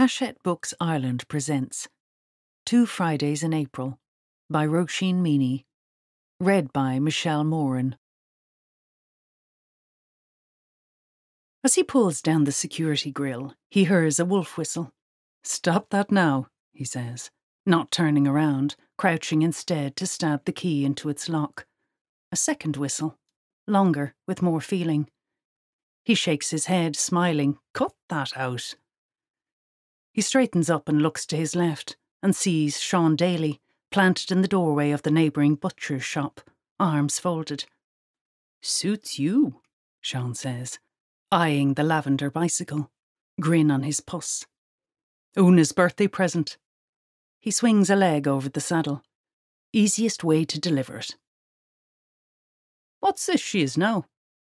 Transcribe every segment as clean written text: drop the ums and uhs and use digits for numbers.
Hachette Books Ireland presents Two Fridays in April by Roisin Meaney, read by Michele Moran. As he pulls down the security grille, he hears a wolf whistle. "Stop that now," he says, not turning around, crouching instead to stab the key into its lock. A second whistle, longer, with more feeling. He shakes his head, smiling. "Cut that out." He straightens up and looks to his left and sees Sean Daly planted in the doorway of the neighbouring butcher's shop, arms folded. "Suits you," Sean says, eyeing the lavender bicycle, grin on his puss. "Una's birthday present." He swings a leg over the saddle. Easiest way to deliver it. "What's this she is now?"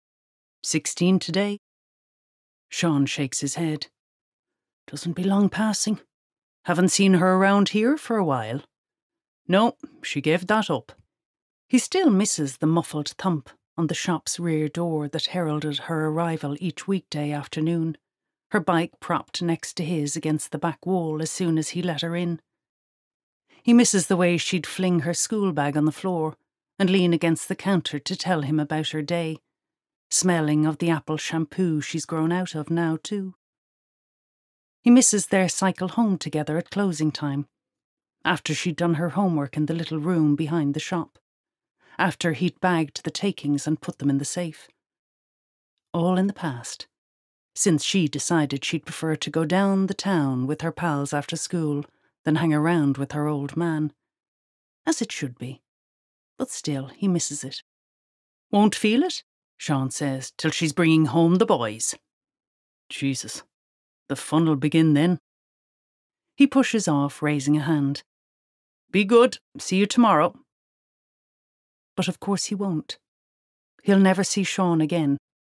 16 today. Sean shakes his head. "Doesn't belong passing. Haven't seen her around here for a while." "No, she gave that up." He still misses the muffled thump on the shop's rear door that heralded her arrival each weekday afternoon, her bike propped next to his against the back wall as soon as he let her in. He misses the way she'd fling her school bag on the floor and lean against the counter to tell him about her day, smelling of the apple shampoo she's grown out of now too. He misses their cycle home together at closing time, after she'd done her homework in the little room behind the shop, after he'd bagged the takings and put them in the safe. All in the past, since she decided she'd prefer to go down the town with her pals after school than hang around with her old man. As it should be. But still, he misses it. "Won't feel it," Sean says, "till she's bringing home the boys." Jesus, the fun'll begin then. He pushes off, raising a hand. "Be good, see you tomorrow." But of course he won't. He'll never see Sean again.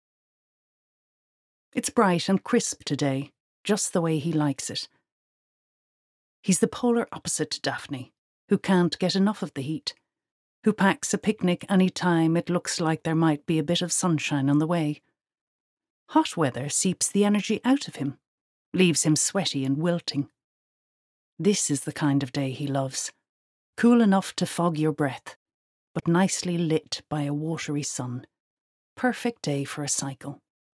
It's bright and crisp today, just the way he likes it. He's the polar opposite to Daphne, who can't get enough of the heat, who packs a picnic any time it looks like there might be a bit of sunshine on the way. Hot weather seeps the energy out of him, leaves him sweaty and wilting. This is the kind of day he loves, cool enough to fog your breath, but nicely lit by a watery sun. Perfect day for a cycle.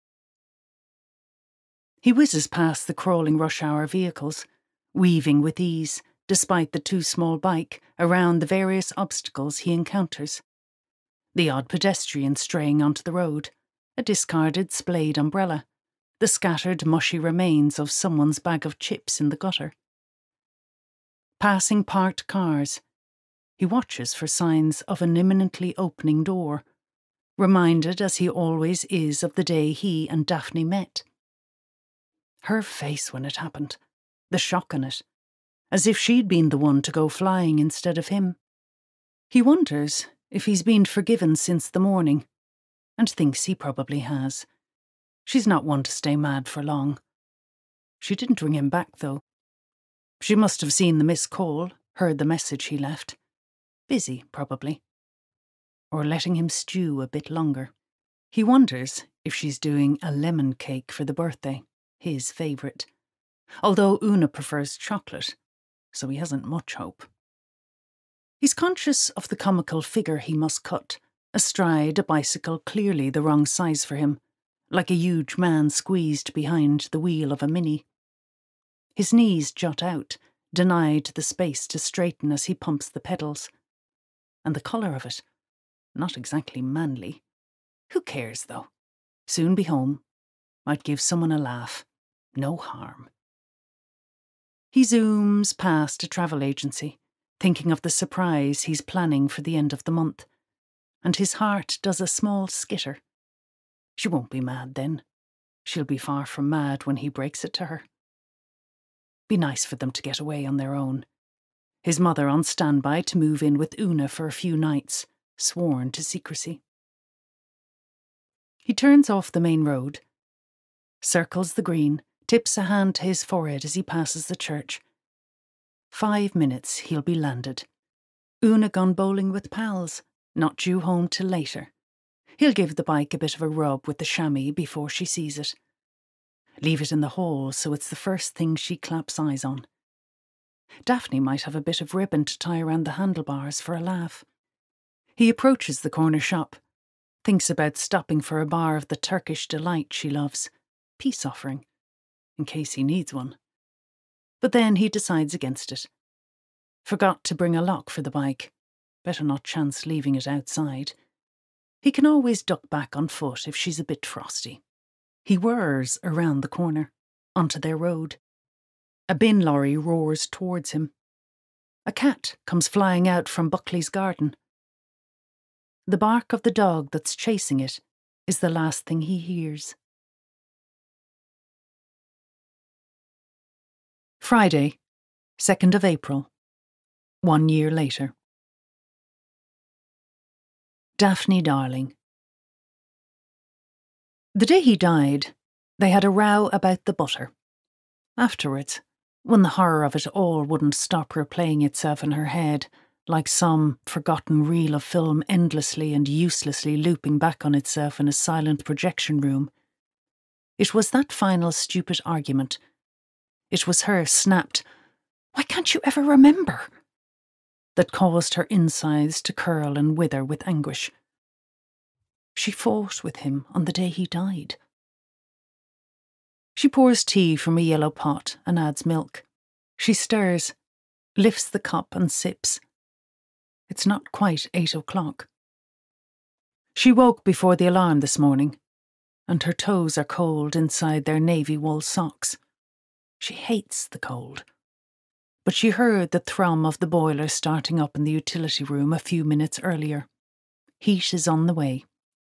He whizzes past the crawling rush-hour vehicles, weaving with ease, despite the too small bike, around the various obstacles he encounters. The odd pedestrian straying onto the road, a discarded splayed umbrella, the scattered mushy remains of someone's bag of chips in the gutter. Passing parked cars, he watches for signs of an imminently opening door, reminded as he always is of the day he and Daphne met. Her face when it happened, the shock in it, as if she'd been the one to go flying instead of him. He wonders if he's been forgiven since the morning, and thinks he probably has. She's not one to stay mad for long. She didn't ring him back, though. She must have seen the missed call, heard the message he left. Busy, probably. Or letting him stew a bit longer. He wonders if she's doing a lemon cake for the birthday, his favourite. Although Una prefers chocolate, so he hasn't much hope. He's conscious of the comical figure he must cut, astride a bicycle clearly the wrong size for him, like a huge man squeezed behind the wheel of a Mini. His knees jut out, denied the space to straighten as he pumps the pedals. And the colour of it, not exactly manly. Who cares, though? Soon be home. Might give someone a laugh. No harm. He zooms past a travel agency, thinking of the surprise he's planning for the end of the month, and his heart does a small skitter. She won't be mad then. She'll be far from mad when he breaks it to her. Be nice for them to get away on their own. His mother on standby to move in with Una for a few nights, sworn to secrecy. He turns off the main road, circles the green, tips a hand to his forehead as he passes the church. 5 minutes he'll be landed. Una gone bowling with pals, not due home till later. He'll give the bike a bit of a rub with the chamois before she sees it. Leave it in the hall so it's the first thing she claps eyes on. Daphne might have a bit of ribbon to tie around the handlebars for a laugh. He approaches the corner shop, thinks about stopping for a bar of the Turkish delight she loves, peace offering, in case he needs one. But then he decides against it. Forgot to bring a lock for the bike. Better not chance leaving it outside. He can always duck back on foot if she's a bit frosty. He whirs around the corner, onto their road. A bin lorry roars towards him. A cat comes flying out from Buckley's garden. The bark of the dog that's chasing it is the last thing he hears. Friday, 2nd of April, 1 year later. Daphne darling. The day he died, they had a row about the butter. Afterwards, when the horror of it all wouldn't stop replaying itself in her head, like some forgotten reel of film endlessly and uselessly looping back on itself in a silent projection room, it was that final stupid argument. It was her snapped, "Why can't you ever remember?" that caused her insides to curl and wither with anguish. She fought with him on the day he died. She pours tea from a yellow pot and adds milk. She stirs, lifts the cup and sips. It's not quite 8 o'clock. She woke before the alarm this morning, and her toes are cold inside their navy wool socks. She hates the cold. But she heard the thrum of the boiler starting up in the utility room a few minutes earlier. Heat is on the way.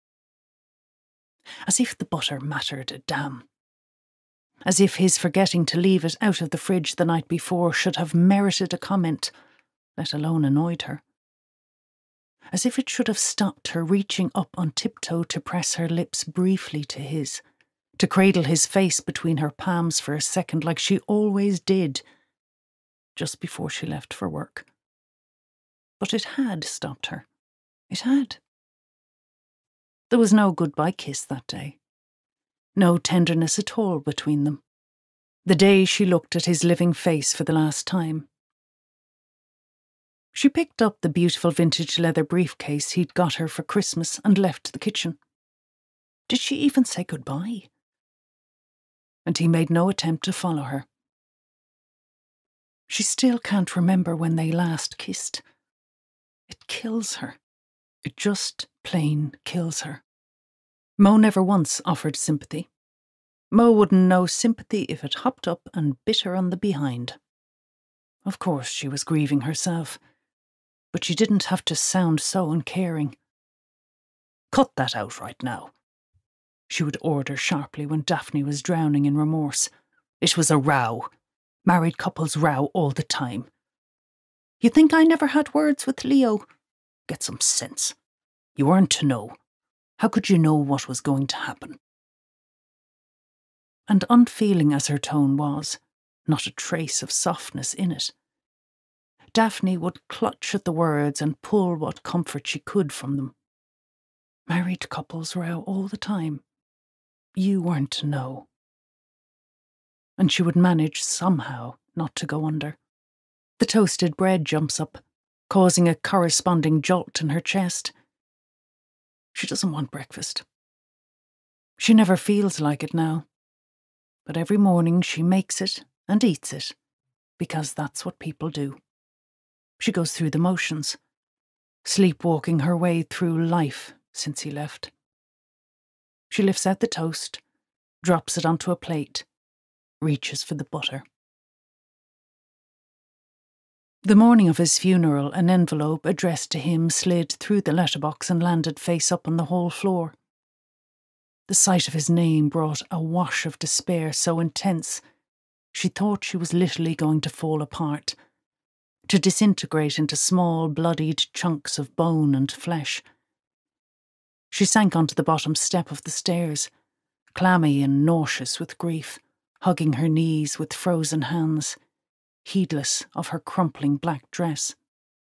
As if the butter mattered a damn. As if his forgetting to leave it out of the fridge the night before should have merited a comment, let alone annoyed her. As if it should have stopped her reaching up on tiptoe to press her lips briefly to his, to cradle his face between her palms for a second like she always did, just before she left for work. But it had stopped her. It had. There was no goodbye kiss that day. No tenderness at all between them. The day she looked at his living face for the last time. She picked up the beautiful vintage leather briefcase he'd got her for Christmas and left the kitchen. Did she even say goodbye? And he made no attempt to follow her. She still can't remember when they last kissed. It kills her. It just plain kills her. Mo never once offered sympathy. Mo wouldn't know sympathy if it hopped up and bit her on the behind. Of course she was grieving herself, but she didn't have to sound so uncaring. "Cut that out right now," she would order sharply when Daphne was drowning in remorse. "It was a row. Married couples row all the time. You think I never had words with Leo? Get some sense. You weren't to know. How could you know what was going to happen?" And unfeeling as her tone was, not a trace of softness in it, Daphne would clutch at the words and pull what comfort she could from them. Married couples row all the time. You weren't to know. And she would manage somehow not to go under. The toasted bread jumps up, causing a corresponding jolt in her chest. She doesn't want breakfast. She never feels like it now. But every morning she makes it and eats it, because that's what people do. She goes through the motions, sleepwalking her way through life since he left. She lifts out the toast, drops it onto a plate, reaches for the butter. The morning of his funeral, an envelope addressed to him slid through the letterbox and landed face up on the hall floor. The sight of his name brought a wash of despair so intense she thought she was literally going to fall apart, to disintegrate into small, bloodied chunks of bone and flesh. She sank onto the bottom step of the stairs, clammy and nauseous with grief, hugging her knees with frozen hands, heedless of her crumpling black dress.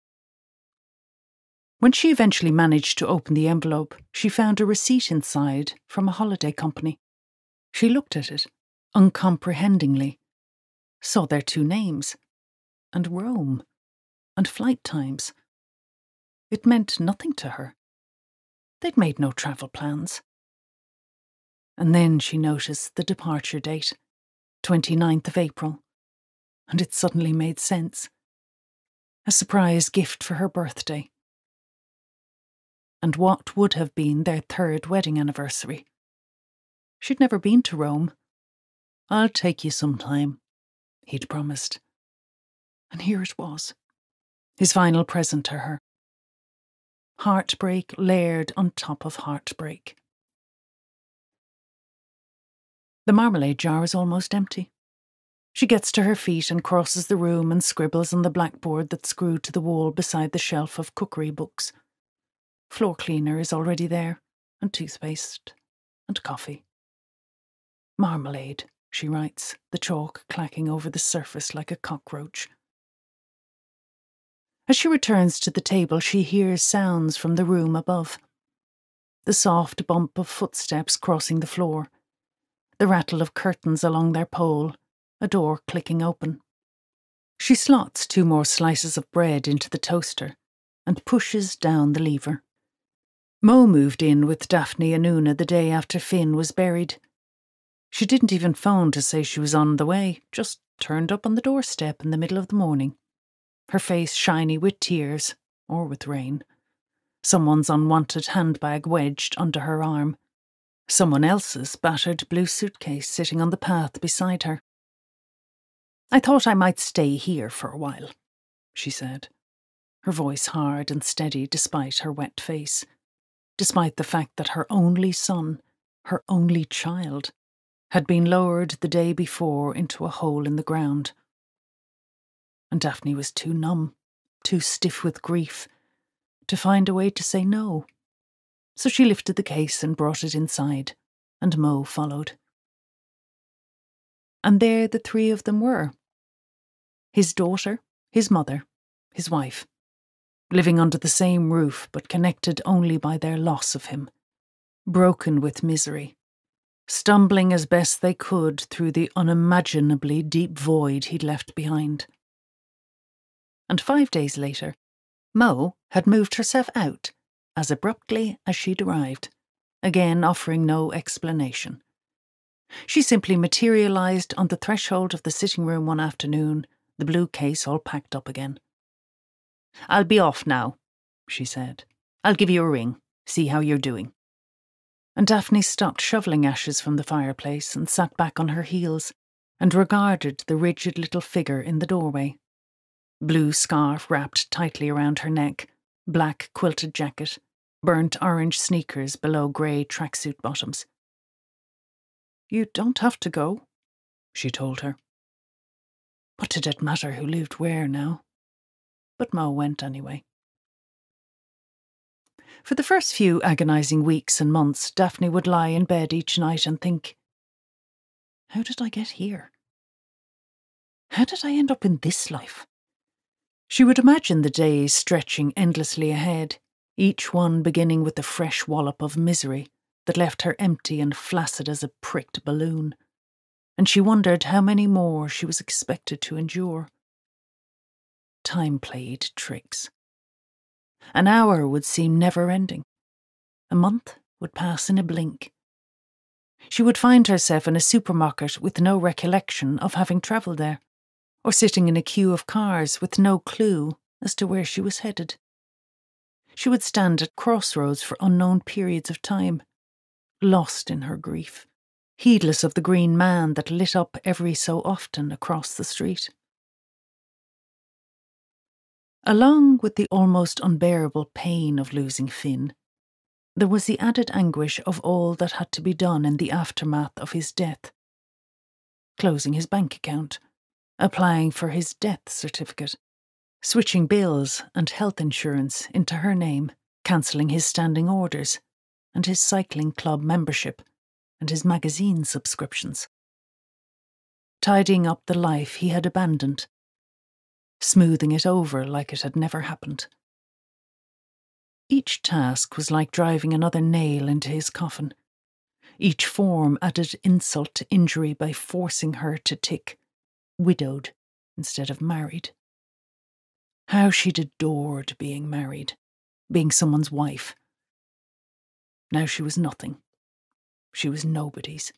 When she eventually managed to open the envelope, she found a receipt inside from a holiday company. She looked at it, uncomprehendingly, saw their two names, and Rome, and flight times. It meant nothing to her. They'd made no travel plans. And then she noticed the departure date, 29th of April, and it suddenly made sense. A surprise gift for her birthday. And what would have been their 3rd wedding anniversary. She'd never been to Rome. "I'll take you sometime," he'd promised. And here it was, his final present to her. Heartbreak layered on top of heartbreak. The marmalade jar is almost empty. She gets to her feet and crosses the room and scribbles on the blackboard that's screwed to the wall beside the shelf of cookery books. Floor cleaner is already there, and toothpaste, and coffee. "Marmalade," she writes, the chalk clacking over the surface like a cockroach. As she returns to the table, she hears sounds from the room above. The soft bump of footsteps crossing the floor, the rattle of curtains along their pole, a door clicking open. She slots 2 more slices of bread into the toaster and pushes down the lever. Mo moved in with Daphne and Una the day after Finn was buried. She didn't even phone to say she was on the way, just turned up on the doorstep in the middle of the morning, her face shiny with tears, or with rain. Someone's unwanted handbag wedged under her arm. Someone else's battered blue suitcase sitting on the path beside her. "I thought I might stay here for a while," she said, her voice hard and steady despite her wet face, despite the fact that her only son, her only child, had been lowered the day before into a hole in the ground. And Daphne was too numb, too stiff with grief, to find a way to say no. So she lifted the case and brought it inside, and Mo followed. And there the 3 of them were. His daughter, his mother, his wife, living under the same roof but connected only by their loss of him, broken with misery, stumbling as best they could through the unimaginably deep void he'd left behind. And 5 days later, Mo had moved herself out as abruptly as she'd arrived, again offering no explanation. She simply materialised on the threshold of the sitting room one afternoon, the blue case all packed up again. "I'll be off now," she said. "I'll give you a ring, see how you're doing." And Daphne stopped shoveling ashes from the fireplace and sat back on her heels and regarded the rigid little figure in the doorway. Blue scarf wrapped tightly around her neck, black quilted jacket, burnt orange sneakers below grey tracksuit bottoms. "You don't have to go," she told her. What did it matter who lived where now? But Mo went anyway. For the first few agonising weeks and months, Daphne would lie in bed each night and think, how did I get here? How did I end up in this life? She would imagine the days stretching endlessly ahead, each one beginning with a fresh wallop of misery that left her empty and flaccid as a pricked balloon, and she wondered how many more she was expected to endure. Time played tricks. An hour would seem never-ending. A month would pass in a blink. She would find herself in a supermarket with no recollection of having travelled there, or sitting in a queue of cars with no clue as to where she was headed. She would stand at crossroads for unknown periods of time, lost in her grief, heedless of the green man that lit up every so often across the street. Along with the almost unbearable pain of losing Finn, there was the added anguish of all that had to be done in the aftermath of his death. Closing his bank account, applying for his death certificate, switching bills and health insurance into her name, cancelling his standing orders, and his cycling club membership, and his magazine subscriptions. Tidying up the life he had abandoned, smoothing it over like it had never happened. Each task was like driving another nail into his coffin, Each form added insult to injury by forcing her to tick widowed instead of married. How she'd adored being married, being someone's wife. Now she was nothing. She was nobody's.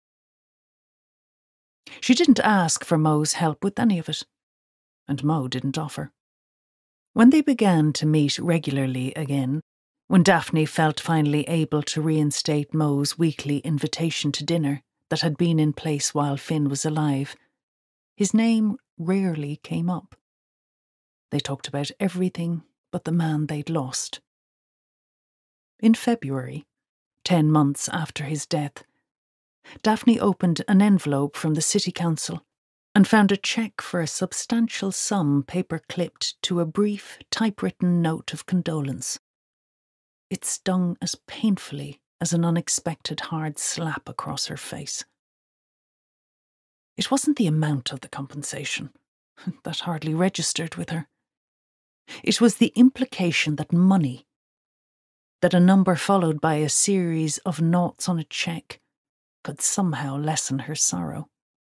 She didn't ask for Mo's help with any of it, and Mo didn't offer. When they began to meet regularly again, when Daphne felt finally able to reinstate Mo's weekly invitation to dinner that had been in place while Finn was alive, his name rarely came up. They talked about everything but the man they'd lost. In February, 10 months after his death, Daphne opened an envelope from the city council and found a cheque for a substantial sum paper-clipped to a brief, typewritten note of condolence. It stung as painfully as an unexpected hard slap across her face. It wasn't the amount of the compensation. That hardly registered with her. It was the implication that money, that a number followed by a series of noughts on a cheque, could somehow lessen her sorrow.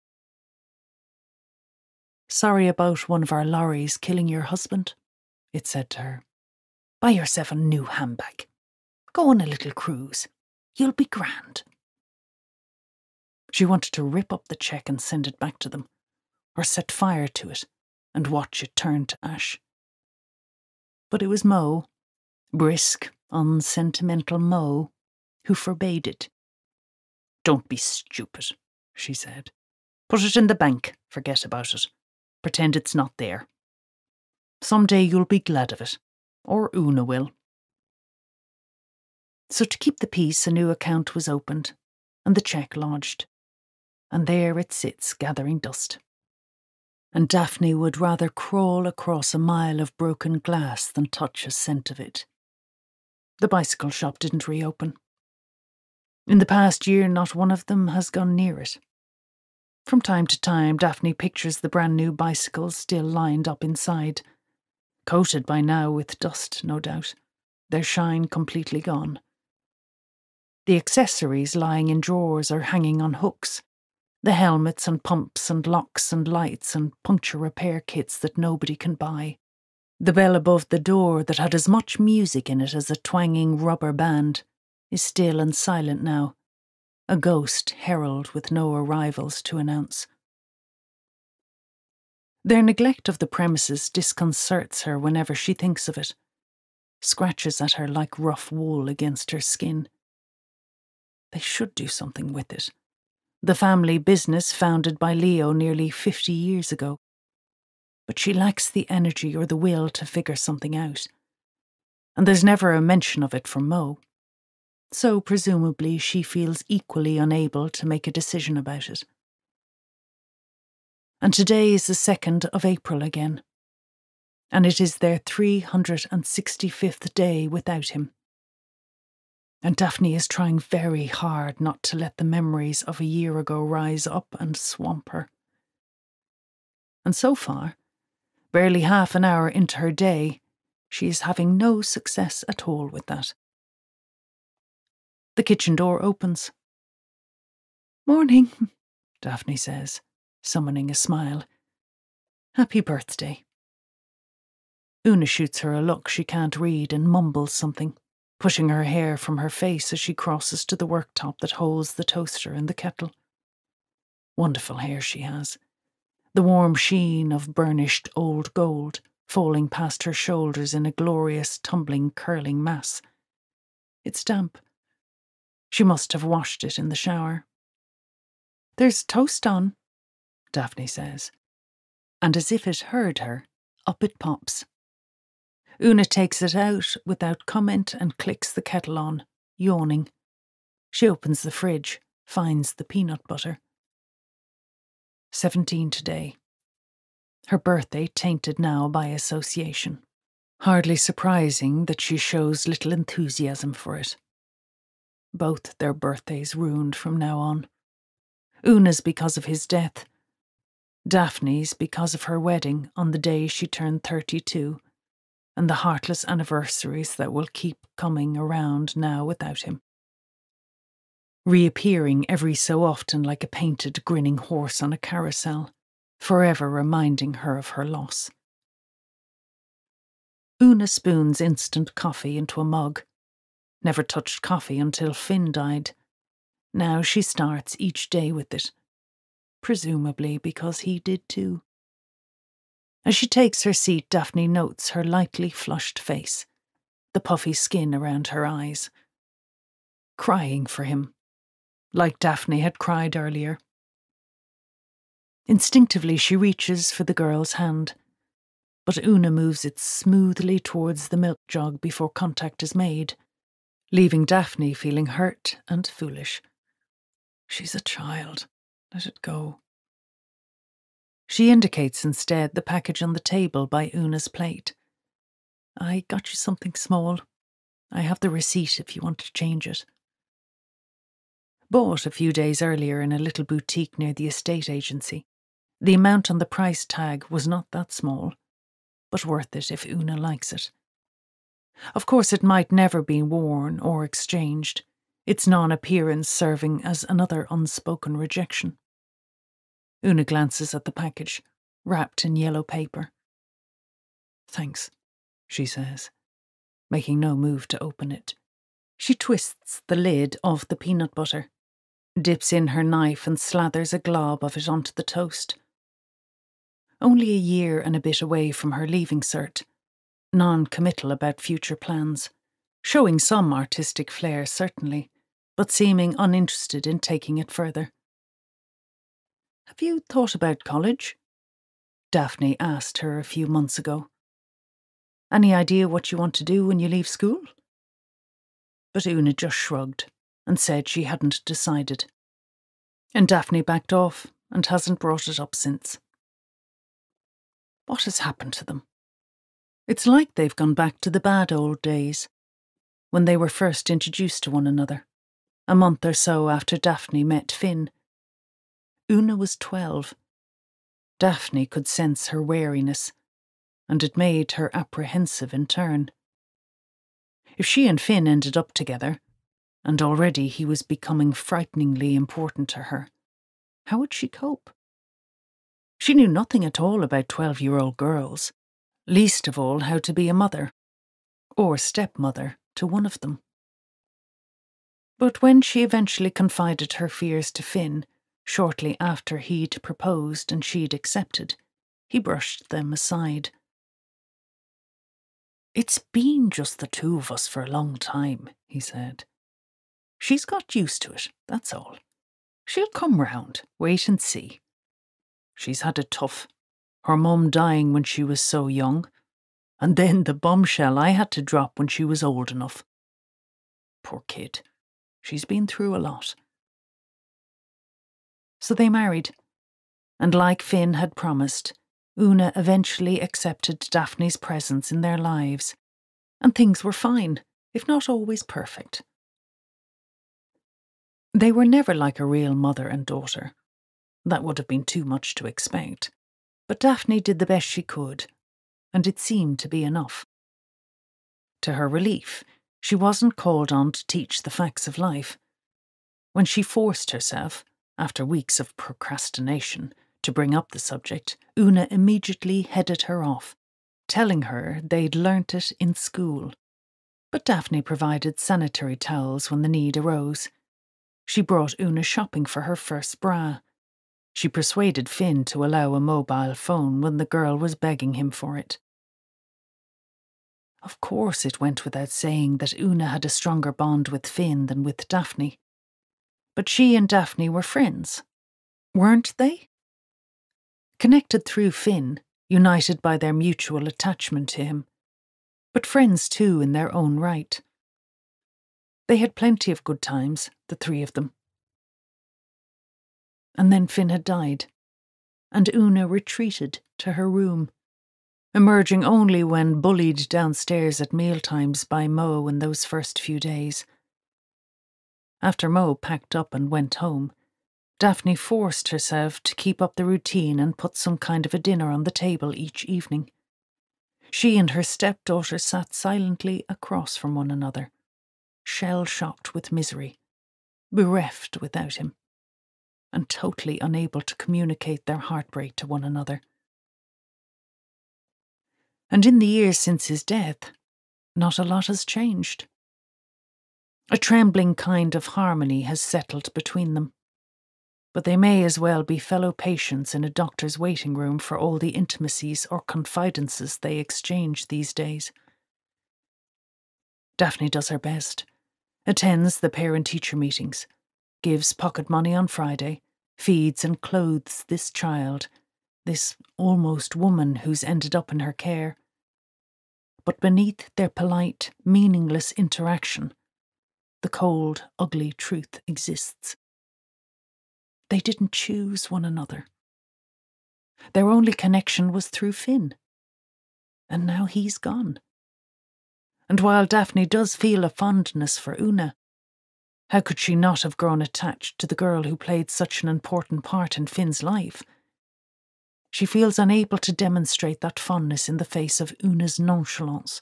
"Sorry about one of our lorries killing your husband," it said to her. "Buy yourself a new handbag. Go on a little cruise. You'll be grand." She wanted to rip up the cheque and send it back to them, or set fire to it and watch it turn to ash. But it was Mo, brisk, unsentimental Mo, who forbade it. "Don't be stupid," she said. "Put it in the bank. Forget about it. Pretend it's not there. Someday you'll be glad of it. Or Una will." So to keep the peace, a new account was opened, and the cheque lodged. And there it sits, gathering dust. And Daphne would rather crawl across a mile of broken glass than touch a cent of it. The bicycle shop didn't reopen. In the past year, not one of them has gone near it. From time to time, Daphne pictures the brand new bicycles still lined up inside, coated by now with dust, no doubt, their shine completely gone. The accessories lying in drawers or hanging on hooks, the helmets and pumps and locks and lights and puncture repair kits that nobody can buy. The bell above the door that had as much music in it as a twanging rubber band is still and silent now, a ghost herald with no arrivals to announce. Their neglect of the premises disconcerts her whenever she thinks of it, scratches at her like rough wool against her skin. They should do something with it. The family business founded by Leo nearly 50 years ago. But she lacks the energy or the will to figure something out. And there's never a mention of it from Mo. So presumably she feels equally unable to make a decision about it. And today is the 2nd of April again. And it is their 365th day without him. And Daphne is trying very hard not to let the memories of a year ago rise up and swamp her. And so far, barely half an hour into her day, she is having no success at all with that. The kitchen door opens. "Morning," Daphne says, summoning a smile. "Happy birthday." Una shoots her a look she can't read and mumbles something, pushing her hair from her face as she crosses to the worktop that holds the toaster and the kettle. Wonderful hair she has, the warm sheen of burnished old gold falling past her shoulders in a glorious, tumbling, curling mass. It's damp. She must have washed it in the shower. "There's toast on," Daphne says, and as if it heard her, up it pops. Una takes it out without comment and clicks the kettle on, yawning. She opens the fridge, finds the peanut butter. 17 today. Her birthday tainted now by association. Hardly surprising that she shows little enthusiasm for it. Both their birthdays ruined from now on. Una's because of his death. Daphne's because of her wedding on the day she turned 32, and the heartless anniversaries that will keep coming around now without him. reappearing every so often like a painted, grinning horse on a carousel, forever reminding her of her loss. Una spoons instant coffee into a mug. Never touched coffee until Finn died. Now she starts each day with it, presumably because he did too. As she takes her seat, Daphne notes her lightly flushed face, the puffy skin around her eyes. Crying for him, like Daphne had cried earlier. Instinctively she reaches for the girl's hand, but Una moves it smoothly towards the milk jug before contact is made, leaving Daphne feeling hurt and foolish. She's a child. Let it go. She indicates instead the package on the table by Una's plate. I got you something small. I have the receipt if you want to change it. Bought a few days earlier in a little boutique near the estate agency. The amount on the price tag was not that small, but worth it if Una likes it. Of course it might never be worn or exchanged, its non-appearance serving as another unspoken rejection. Una glances at the package, wrapped in yellow paper. Thanks, she says, making no move to open it. She twists the lid of the peanut butter, dips in her knife and slathers a glob of it onto the toast. Only a year and a bit away from her leaving cert, non-committal about future plans, showing some artistic flair certainly, but seeming uninterested in taking it further. Have you thought about college? Daphne asked her a few months ago. Any idea what you want to do when you leave school? But Una just shrugged and said she hadn't decided. And Daphne backed off and hasn't brought it up since. What has happened to them? It's like they've gone back to the bad old days, when they were first introduced to one another, a month or so after Daphne met Finn. Una was 12. Daphne could sense her wariness, and it made her apprehensive in turn. If she and Finn ended up together, and already he was becoming frighteningly important to her, how would she cope? She knew nothing at all about 12-year-old girls, least of all how to be a mother, or stepmother to one of them. But when she eventually confided her fears to Finn, shortly after he'd proposed and she'd accepted, he brushed them aside. It's been just the two of us for a long time, he said. She's got used to it, that's all. She'll come round, wait and see. She's had it tough, her mum dying when she was so young, and then the bombshell I had to drop when she was old enough. Poor kid, she's been through a lot. So they married, and like Finn had promised, Una eventually accepted Daphne's presence in their lives, and things were fine, if not always perfect. They were never like a real mother and daughter. That would have been too much to expect, but Daphne did the best she could, and it seemed to be enough. To her relief, she wasn't called on to teach the facts of life. When she forced herself, after weeks of procrastination, to bring up the subject, Una immediately headed her off, telling her they'd learnt it in school. But Daphne provided sanitary towels when the need arose. She brought Una shopping for her first bra. She persuaded Finn to allow a mobile phone when the girl was begging him for it. Of course it went without saying that Una had a stronger bond with Finn than with Daphne. But she and Daphne were friends, weren't they? Connected through Finn, united by their mutual attachment to him, but friends too in their own right. They had plenty of good times, the three of them. And then Finn had died, and Una retreated to her room, emerging only when bullied downstairs at mealtimes by Mo in those first few days. After Mo packed up and went home, Daphne forced herself to keep up the routine and put some kind of a dinner on the table each evening. She and her stepdaughter sat silently across from one another, shell-shocked with misery, bereft without him, and totally unable to communicate their heartbreak to one another. And in the years since his death, not a lot has changed. A trembling kind of harmony has settled between them, but they may as well be fellow patients in a doctor's waiting room for all the intimacies or confidences they exchange these days. Daphne does her best, attends the parent-teacher meetings, gives pocket money on Friday, feeds and clothes this child, this almost woman who's ended up in her care. But beneath their polite, meaningless interaction, the cold, ugly truth exists. They didn't choose one another. Their only connection was through Finn. And now he's gone. And while Daphne does feel a fondness for Una, how could she not have grown attached to the girl who played such an important part in Finn's life? She feels unable to demonstrate that fondness in the face of Una's nonchalance.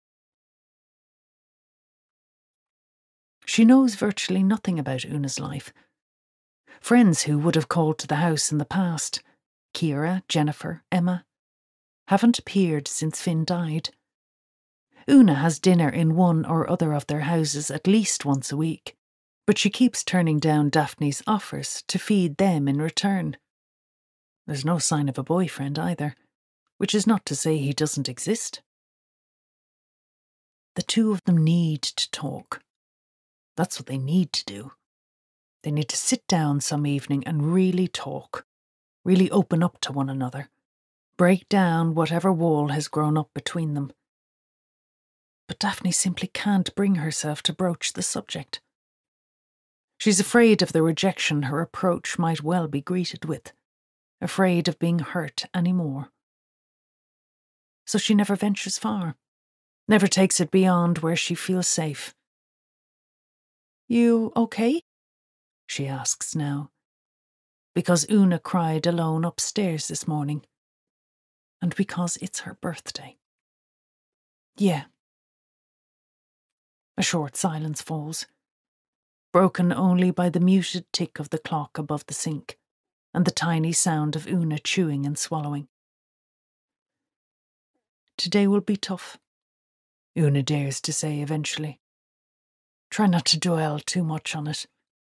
She knows virtually nothing about Una's life. Friends who would have called to the house in the past, Kira, Jennifer, Emma, haven't appeared since Finn died. Una has dinner in one or other of their houses at least once a week, but she keeps turning down Daphne's offers to feed them in return. There's no sign of a boyfriend either, which is not to say he doesn't exist. The two of them need to talk. That's what they need to do. They need to sit down some evening and really talk, really open up to one another, break down whatever wall has grown up between them. But Daphne simply can't bring herself to broach the subject. She's afraid of the rejection her approach might well be greeted with, afraid of being hurt any more. So she never ventures far, never takes it beyond where she feels safe. "You okay?" she asks now, because Una cried alone upstairs this morning, and because it's her birthday. "Yeah." A short silence falls, broken only by the muted tick of the clock above the sink and the tiny sound of Una chewing and swallowing. "Today will be tough," Una dares to say eventually. "Try not to dwell too much on it."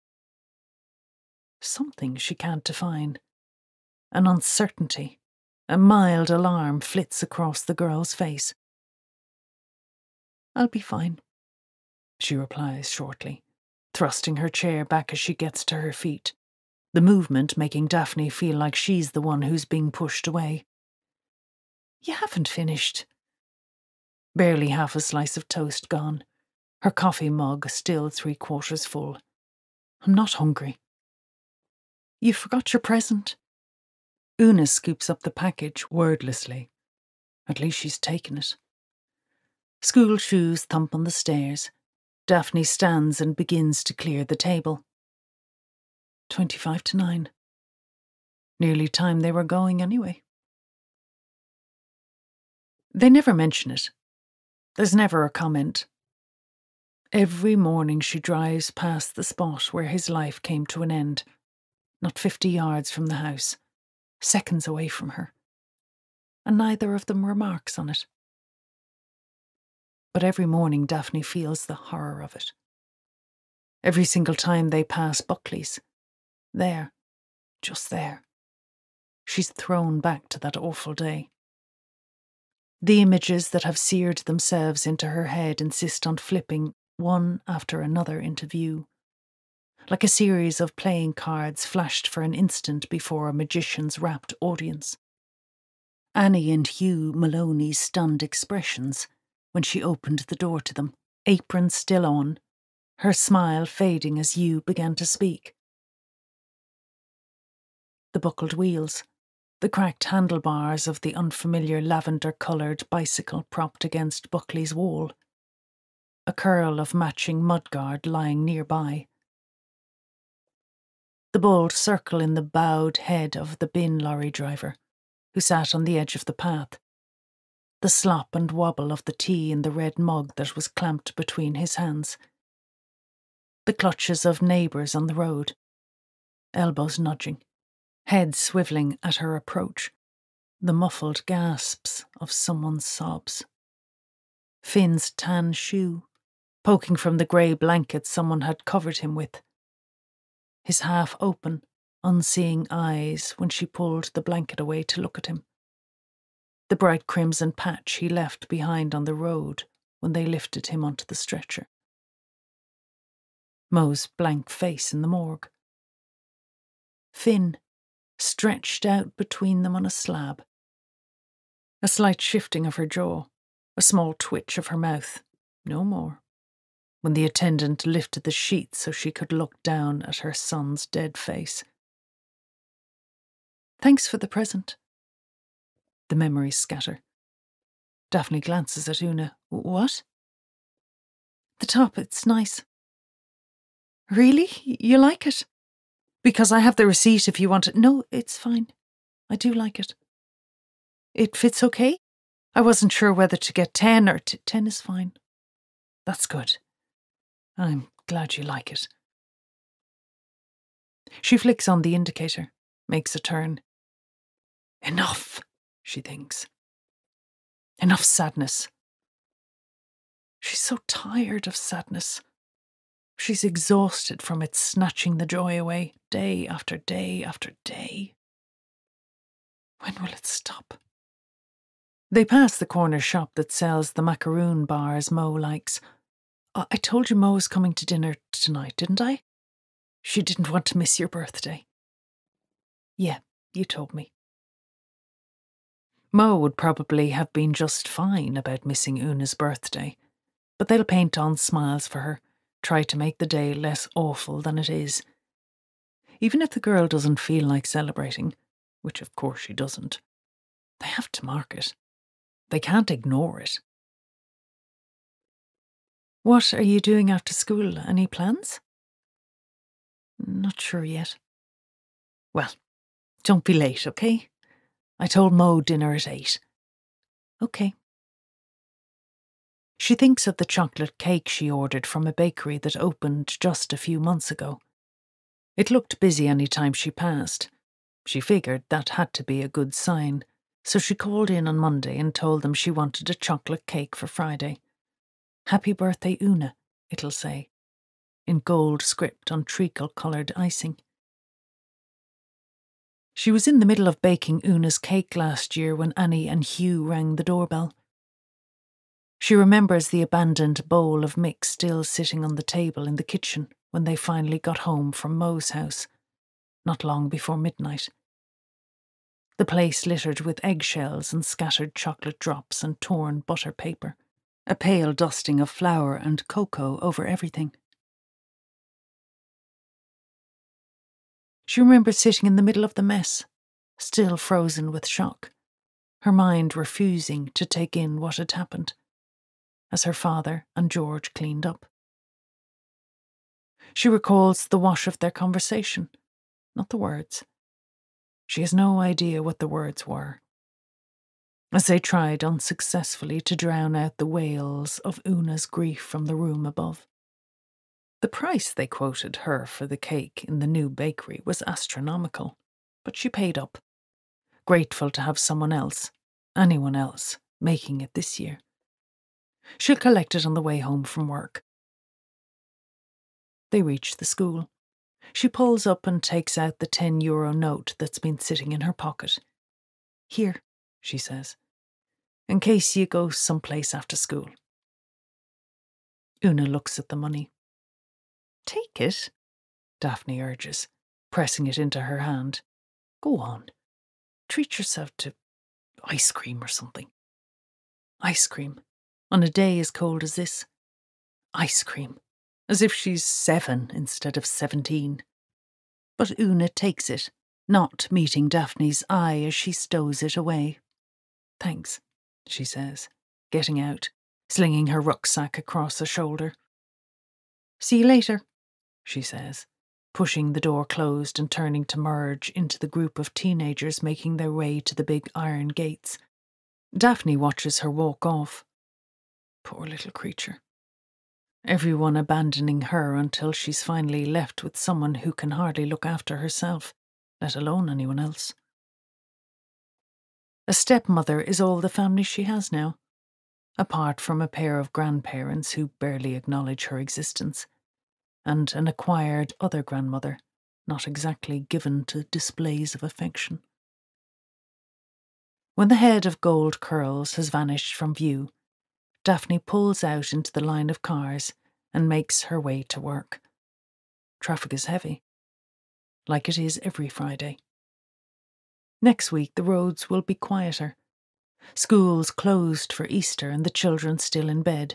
Something she can't define. An uncertainty, a mild alarm flits across the girl's face. "I'll be fine," she replies shortly, thrusting her chair back as she gets to her feet, the movement making Daphne feel like she's the one who's being pushed away. "You haven't finished." Barely half a slice of toast gone, her coffee mug still 3/4 full. "I'm not hungry." "You forgot your present." Una scoops up the package wordlessly. At least she's taken it. School shoes thump on the stairs. Daphne stands and begins to clear the table. 9:25. Nearly time they were going anyway. They never mention it. There's never a comment. Every morning she drives past the spot where his life came to an end, not 50 yards from the house, seconds away from her, and neither of them remarks on it. But every morning Daphne feels the horror of it. Every single time they pass Buckley's, there, just there, she's thrown back to that awful day. The images that have seared themselves into her head insist on flipping one after another into view, like a series of playing cards flashed for an instant before a magician's rapt audience. Annie and Hugh Maloney's stunned expressions when she opened the door to them, apron still on, her smile fading as Hugh began to speak. The buckled wheels, the cracked handlebars of the unfamiliar lavender-coloured bicycle propped against Buckley's wall, a curl of matching mudguard lying nearby. The bald circle in the bowed head of the bin lorry driver, who sat on the edge of the path, the slop and wobble of the tea in the red mug that was clamped between his hands. the clutches of neighbours on the road, elbows nudging, heads swivelling at her approach, the muffled gasps of someone's sobs. Finn's tan shoe, poking from the grey blanket someone had covered him with. His half-open, unseeing eyes when she pulled the blanket away to look at him. The bright crimson patch he left behind on the road when they lifted him onto the stretcher. Mo's blank face in the morgue. Finn, stretched out between them on a slab. A slight shifting of her jaw, a small twitch of her mouth, no more, when the attendant lifted the sheet so she could look down at her son's dead face. Thanks for the present. The memories scatter. Daphne glances at Una. What? The top, it's nice. Really? You like it? Because I have the receipt if you want it. No, it's fine. I do like it. It fits okay? I wasn't sure whether to get 10 or 10 is fine. That's good. I'm glad you like it. She flicks on the indicator, makes a turn. Enough, she thinks. Enough sadness. She's so tired of sadness. She's exhausted from it snatching the joy away, day after day after day. When will it stop? They pass the corner shop that sells the macaroon bars Mo likes. I told you Mo was coming to dinner tonight, didn't I? She didn't want to miss your birthday. Yeah, you told me. Mo would probably have been just fine about missing Una's birthday, but they'll paint on smiles for her, try to make the day less awful than it is. Even if the girl doesn't feel like celebrating, which of course she doesn't, they have to mark it. They can't ignore it. What are you doing after school? Any plans? Not sure yet. Well, don't be late, okay? I told Mo dinner at 8. Okay. She thinks of the chocolate cake she ordered from a bakery that opened just a few months ago. It looked busy any time she passed. She figured that had to be a good sign, so she called in on Monday and told them she wanted a chocolate cake for Friday. Happy birthday, Una, it'll say, in gold script on treacle-coloured icing. She was in the middle of baking Una's cake last year when Annie and Hugh rang the doorbell. She remembers the abandoned bowl of mix still sitting on the table in the kitchen when they finally got home from Mo's house, not long before midnight. The place littered with eggshells and scattered chocolate drops and torn butter paper, a pale dusting of flour and cocoa over everything. She remembers sitting in the middle of the mess, still frozen with shock, her mind refusing to take in what had happened, as her father and George cleaned up. She recalls the wash of their conversation, not the words. She has no idea what the words were, as they tried unsuccessfully to drown out the wails of Una's grief from the room above. The price they quoted her for the cake in the new bakery was astronomical, but she paid up, grateful to have someone else, anyone else, making it this year. She'll collect it on the way home from work. They reach the school. She pulls up and takes out the €10 note that's been sitting in her pocket. Here, she says, in case you go someplace after school. Una looks at the money. Take it, Daphne urges, pressing it into her hand. Go on. Treat yourself to ice cream or something. Ice cream. On a day as cold as this. Ice cream. As if she's 7 instead of 17. But Una takes it, not meeting Daphne's eye as she stows it away. Thanks, she says, getting out, slinging her rucksack across a shoulder. See you later, she says, pushing the door closed and turning to merge into the group of teenagers making their way to the big iron gates. Daphne watches her walk off. Poor little creature. everyone abandoning her until she's finally left with someone who can hardly look after herself, let alone anyone else. A stepmother is all the family she has now, apart from a pair of grandparents who barely acknowledge her existence, and an acquired other grandmother, not exactly given to displays of affection. When the head of gold curls has vanished from view, Daphne pulls out into the line of cars and makes her way to work. Traffic is heavy, like it is every Friday. Next week the roads will be quieter. Schools closed for Easter and the children still in bed.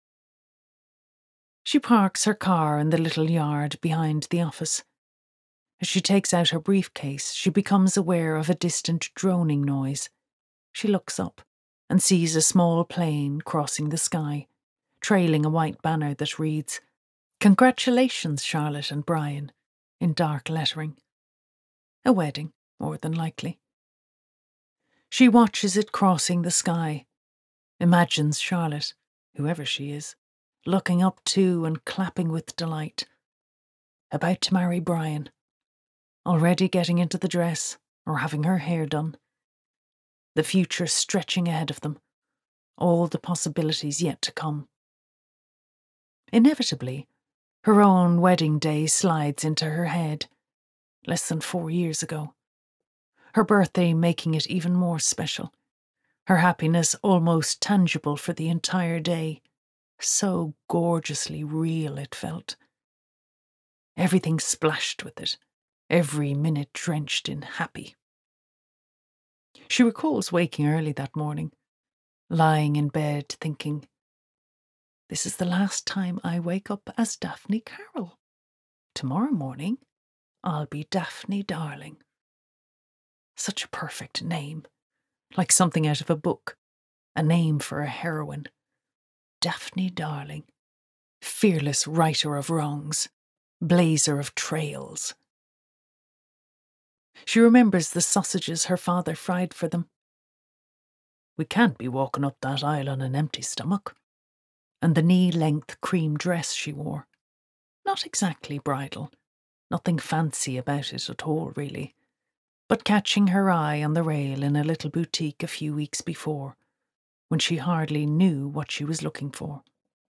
She parks her car in the little yard behind the office. As she takes out her briefcase, she becomes aware of a distant droning noise. She looks up and sees a small plane crossing the sky, trailing a white banner that reads, "Congratulations, Charlotte and Brian," in dark lettering. A wedding, more than likely. She watches it crossing the sky, imagines Charlotte, whoever she is, looking up too and clapping with delight. About to marry Brian. Already getting into the dress or having her hair done. The future stretching ahead of them. All the possibilities yet to come. Inevitably, her own wedding day slides into her head, less than 4 years ago. Her birthday making it even more special. Her happiness almost tangible for the entire day. So gorgeously real it felt. Everything splashed with it, every minute drenched in happy. She recalls waking early that morning, lying in bed thinking, this is the last time I wake up as Daphne Carroll. Tomorrow morning, I'll be Daphne Darling. Such a perfect name, like something out of a book, a name for a heroine. Daphne Darling, fearless righter of wrongs, blazer of trails. She remembers the sausages her father fried for them. We can't be walking up that aisle on an empty stomach. And the knee-length cream dress she wore. Not exactly bridal, nothing fancy about it at all, really, but catching her eye on the rail in a little boutique a few weeks before, when she hardly knew what she was looking for.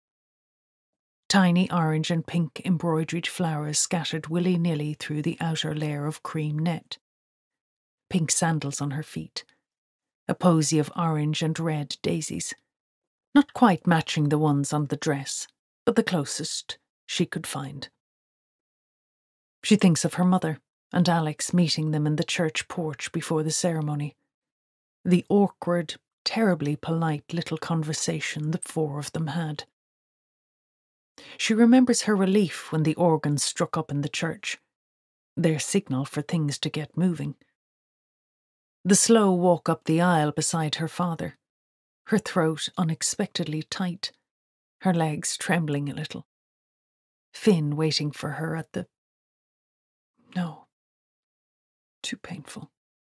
Tiny orange and pink embroidered flowers scattered willy-nilly through the outer layer of cream net. Pink sandals on her feet. A posy of orange and red daisies. Not quite matching the ones on the dress, but the closest she could find. She thinks of her mother and Alex meeting them in the church porch before the ceremony. The awkward, terribly polite little conversation the 4 of them had. She remembers her relief when the organ struck up in the church, their signal for things to get moving. The slow walk up the aisle beside her father, her throat unexpectedly tight, her legs trembling a little. Finn waiting for her at the... No. Too painful.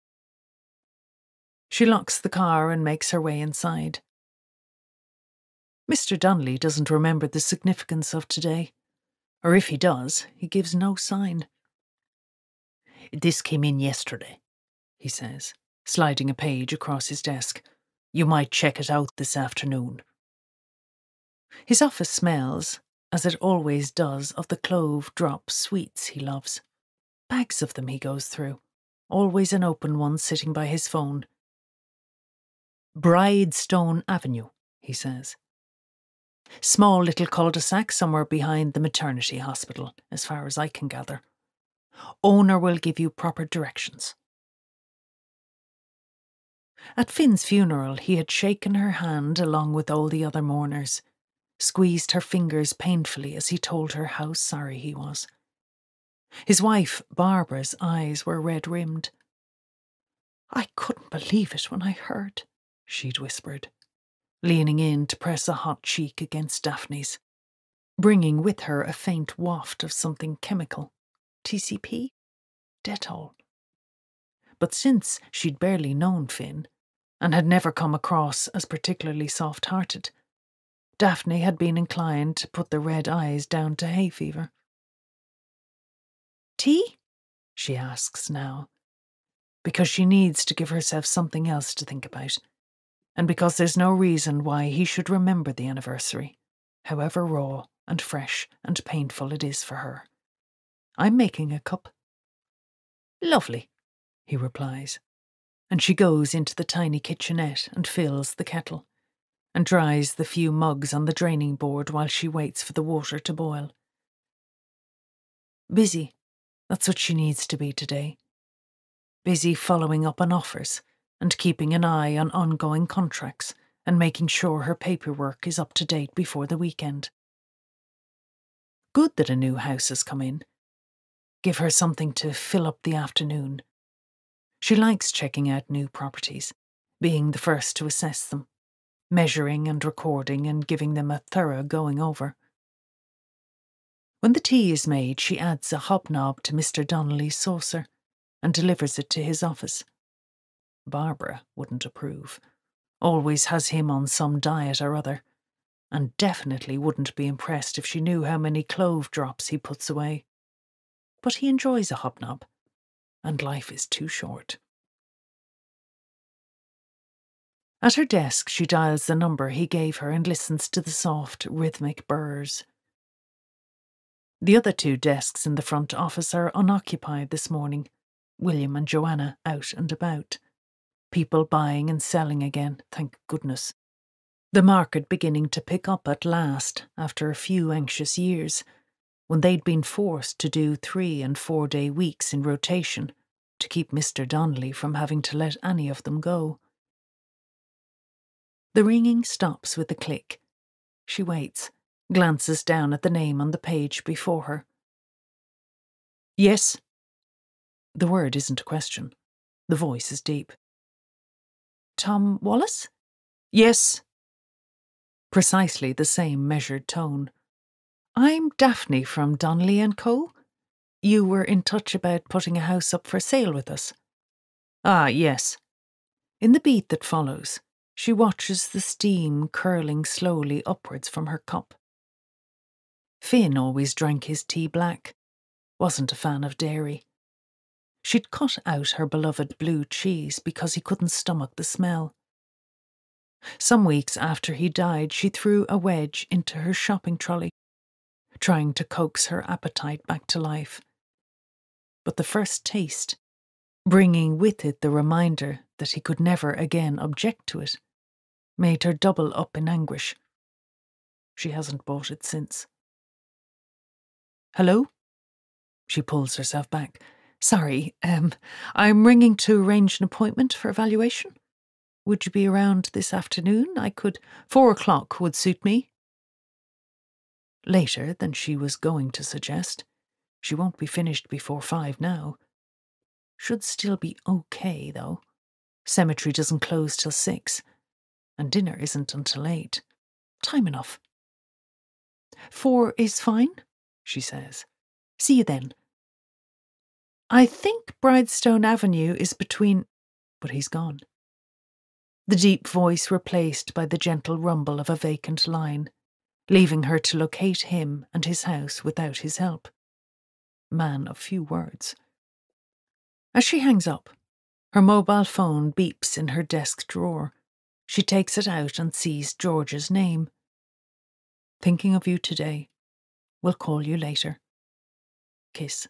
She locks the car and makes her way inside. Mr. Donnelly doesn't remember the significance of today, or if he does, he gives no sign. "This came in yesterday," he says, sliding a page across his desk. "You might check it out this afternoon." His office smells, as it always does, of the clove drop sweets he loves. Bags of them he goes through, always an open one sitting by his phone. "Bridestone Avenue," he says. "Small little cul-de-sac somewhere behind the maternity hospital, as far as I can gather. Owner will give you proper directions." At Finn's funeral, he had shaken her hand along with all the other mourners, squeezed her fingers painfully as he told her how sorry he was. His wife, Barbara's, eyes were red-rimmed. "I couldn't believe it when I heard," she'd whispered, leaning in to press a hot cheek against Daphne's, bringing with her a faint waft of something chemical. TCP? Dettol. But since she'd barely known Finn, and had never come across as particularly soft-hearted, Daphne had been inclined to put the red eyes down to hay fever. "Tea?" she asks now, because she needs to give herself something else to think about, and because there's no reason why he should remember the anniversary, however raw and fresh and painful it is for her. "I'm making a cup." "Lovely," he replies, and she goes into the tiny kitchenette and fills the kettle, and dries the few mugs on the draining board while she waits for the water to boil. Busy, that's what she needs to be today. Busy following up on offers and keeping an eye on ongoing contracts and making sure her paperwork is up to date before the weekend. Good that a new house has come in. Give her something to fill up the afternoon. She likes checking out new properties, being the first to assess them, measuring and recording and giving them a thorough going over. When the tea is made, she adds a hobnob to Mr. Donnelly's saucer and delivers it to his office. Barbara wouldn't approve. Always has him on some diet or other, and definitely wouldn't be impressed if she knew how many clove drops he puts away. But he enjoys a hobnob, and life is too short. At her desk, she dials the number he gave her and listens to the soft, rhythmic burrs. The other two desks in the front office are unoccupied this morning, William and Joanna out and about. People buying and selling again, thank goodness. The market beginning to pick up at last after a few anxious years, when they'd been forced to do 3- and 4-day weeks in rotation to keep Mr. Donnelly from having to let any of them go. The ringing stops with a click. She waits, glances down at the name on the page before her. "Yes." The word isn't a question. The voice is deep. "Tom Wallace?" "Yes." Precisely the same measured tone. "I'm Daphne from Donnelly & Co. You were in touch about putting a house up for sale with us." "Ah, yes." In the beat that follows, she watches the steam curling slowly upwards from her cup. Finn always drank his tea black, wasn't a fan of dairy. She'd cut out her beloved blue cheese because he couldn't stomach the smell. Some weeks after he died, she threw a wedge into her shopping trolley, trying to coax her appetite back to life. But the first taste, bringing with it the reminder that he could never again object to it, made her double up in anguish. She hasn't bought it since. "Hello?" She pulls herself back. "Sorry, I'm ringing to arrange an appointment for evaluation. Would you be around this afternoon? 4 o'clock would suit me." Later than she was going to suggest. She won't be finished before 5 now. Should still be okay, though. Cemetery doesn't close till 6, and dinner isn't until 8. Time enough. 4 is fine, she says. See you then. I think Bridestone Avenue is between... But he's gone. The deep voice replaced by the gentle rumble of a vacant line, leaving her to locate him and his house without his help. Man of few words. As she hangs up, her mobile phone beeps in her desk drawer. She takes it out and sees George's name. Thinking of you today. Will call you later. Kiss.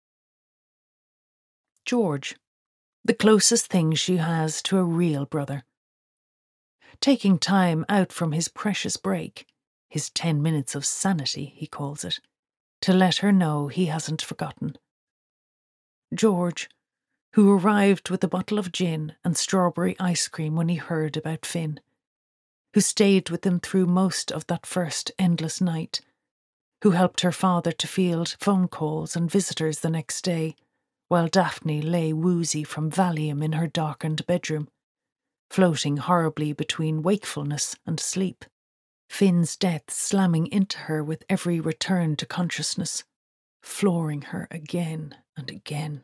George, the closest thing she has to a real brother. Taking time out from his precious break, his 10 minutes of sanity, he calls it, to let her know he hasn't forgotten. George, who arrived with a bottle of gin and strawberry ice cream when he heard about Finn, who stayed with them through most of that first endless night, who helped her father to field phone calls and visitors the next day, while Daphne lay woozy from Valium in her darkened bedroom, floating horribly between wakefulness and sleep, Finn's death slamming into her with every return to consciousness, flooring her again and again.